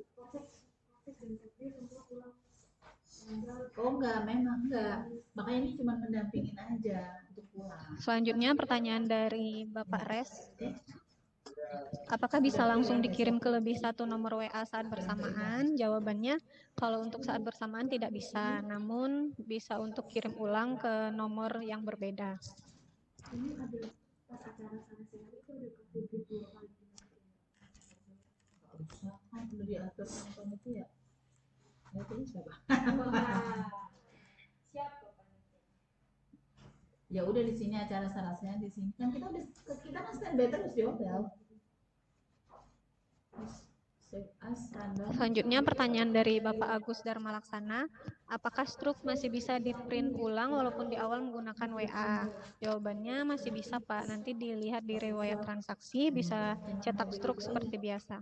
Oh enggak, memang enggak. Makanya ini cuma mendampingin aja untuk pulang. Selanjutnya pertanyaan dari Bapak Res. Apakah bisa langsung dikirim ke lebih satu nomor W A saat bersamaan? Jawabannya, kalau untuk saat bersamaan tidak bisa, namun bisa untuk kirim ulang ke nomor yang berbeda. Ini ada pas acara sana sehat itu ada konflik dua kali. Kan udah diatur nonton itu ya. Ya itu siapa? Siap. Ya udah di sini acara sarasnya di sini. Kan kita udah kita kan standby terus ya udah. Save as random. Selanjutnya pertanyaan dari Bapak Agus Dharma Laksana, apakah struk masih bisa di print ulang walaupun di awal menggunakan W A? Jawabannya masih bisa Pak, nanti dilihat di riwayat transaksi bisa cetak struk seperti biasa.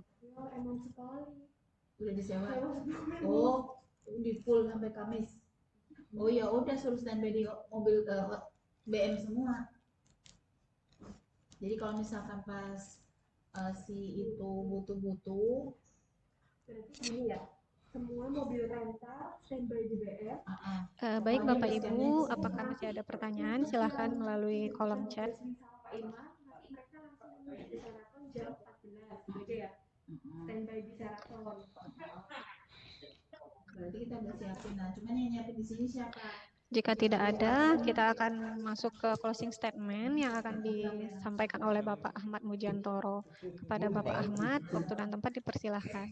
Udah disewa. Oh, di full sampai Kamis. Oh ya udah suruh standby di mobil uh, B M semua. Jadi kalau misalkan pas uh, si itu butuh-butuh, berarti ini ya, semua mobil rental standby di B M. uh-uh. Uh, baik Bapak Ibu, apakah masih ada pertanyaan? Silahkan melalui kolom chat. Pak Imam, nanti mereka langsung menuju di Sheraton jam empat belas, gitu ya? Standby di Sheraton. Berarti kita udah siapin. Nah, cuman yang nyiapin di sini siapa? Jika tidak ada, kita akan masuk ke closing statement yang akan disampaikan oleh Bapak Ahmad Mujiantoro. Kepada Bapak Ahmad, waktu dan tempat dipersilahkan.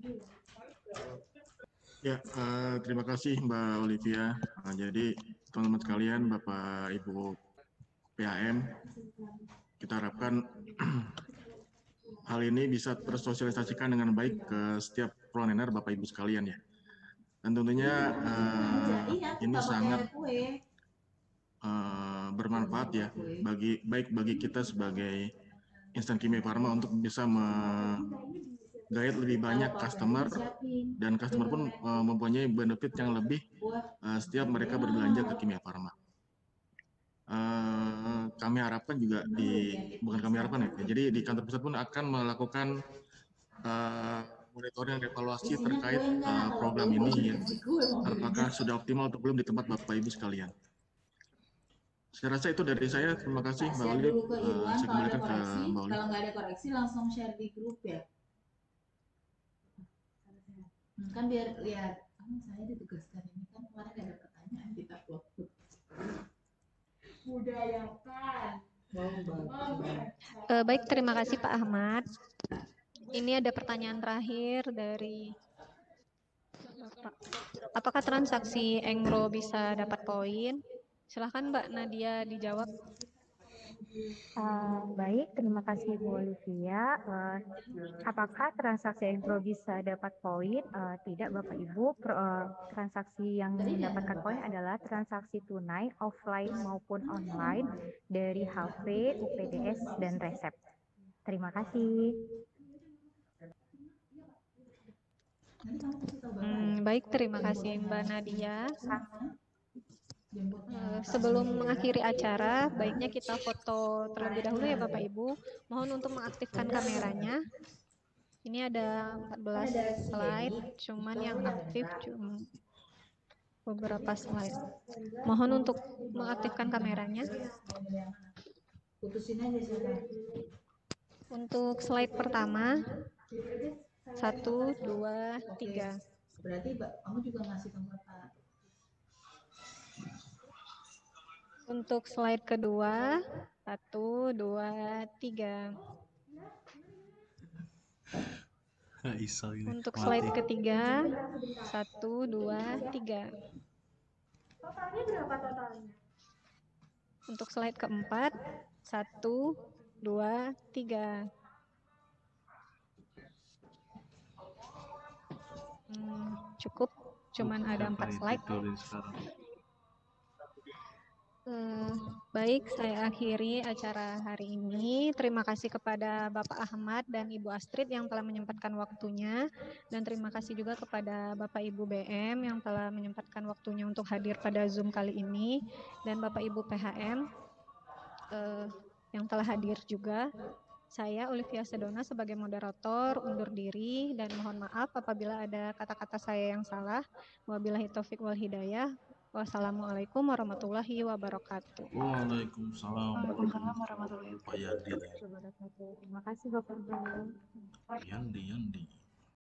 Ya, uh, terima kasih Mbak Olivia. Uh, jadi teman-teman sekalian, Bapak Ibu P H M, kita harapkan hal ini bisa tersosialisasikan dengan baik ke setiap planner Bapak Ibu sekalian ya. Dan tentunya uh, ini sangat uh, bermanfaat ya bagi baik bagi kita sebagai instan kimia farma untuk bisa menggait lebih banyak customer, dan customer pun uh, mempunyai benefit yang lebih uh, setiap mereka berbelanja ke Kimia Farma. Uh, kami harapkan juga di bukan kami harapkan ya, jadi di kantor pusat pun akan melakukan uh, monitoring dan evaluasi terkait uh, program ini ya, apakah sudah optimal atau belum di tempat Bapak Ibu sekalian. Saya rasa itu dari saya. Terima kasih Mbak Olive. Uh, saya kembalikan ke Mbak Olive. Kalau nggak ada koreksi langsung share di grup ya. Hmm, kan biar lihat, oh, saya ditugaskan ini kan kemarin ada pertanyaan kita upload. Budayakan. Uh, baik, terima kasih Pak Ahmad. Ini ada pertanyaan terakhir dari Bapak. Apakah transaksi Engro bisa dapat poin? Silahkan Mbak Nadia dijawab. Uh, baik, terima kasih Bu Olivia. Uh, apakah transaksi Engro bisa dapat poin? Uh, tidak Bapak Ibu, Pro, uh, transaksi yang mendapatkan poin adalah transaksi tunai offline maupun online dari H P, U P D S, dan resep. Terima kasih. Hmm, baik, terima kasih Mbak Nadia. Uh, sebelum mengakhiri acara, baiknya kita foto terlebih dahulu ya Bapak Ibu. Mohon untuk mengaktifkan kameranya. Ini ada empat belas slide, cuman yang aktif cuma beberapa slide. Mohon untuk mengaktifkan kameranya. Putusin aja siapa. Untuk slide pertama, satu, dua, tiga. Berarti kamu juga ngasih tempat Pak. Untuk slide kedua, satu, dua, tiga. Untuk slide ketiga, satu, dua, tiga. Totalnya berapa totalnya? Untuk slide keempat, satu, dua, tiga. Hmm, cukup, cuman ada empat slide. Uh, baik, saya akhiri acara hari ini. Terima kasih kepada Bapak Ahmad dan Ibu Astrid yang telah menyempatkan waktunya, dan terima kasih juga kepada Bapak Ibu B M yang telah menyempatkan waktunya untuk hadir pada Zoom kali ini, dan Bapak Ibu P H M uh, yang telah hadir juga. Saya Olivia Sedona sebagai moderator undur diri dan mohon maaf apabila ada kata-kata saya yang salah. Wabillahi taufik wal hidayah. Wassalamualaikum warahmatullahi wabarakatuh. Waalaikumsalam warahmatullahi wabarakatuh. Terima kasih Bapak Ibu. Yandi, Yandi.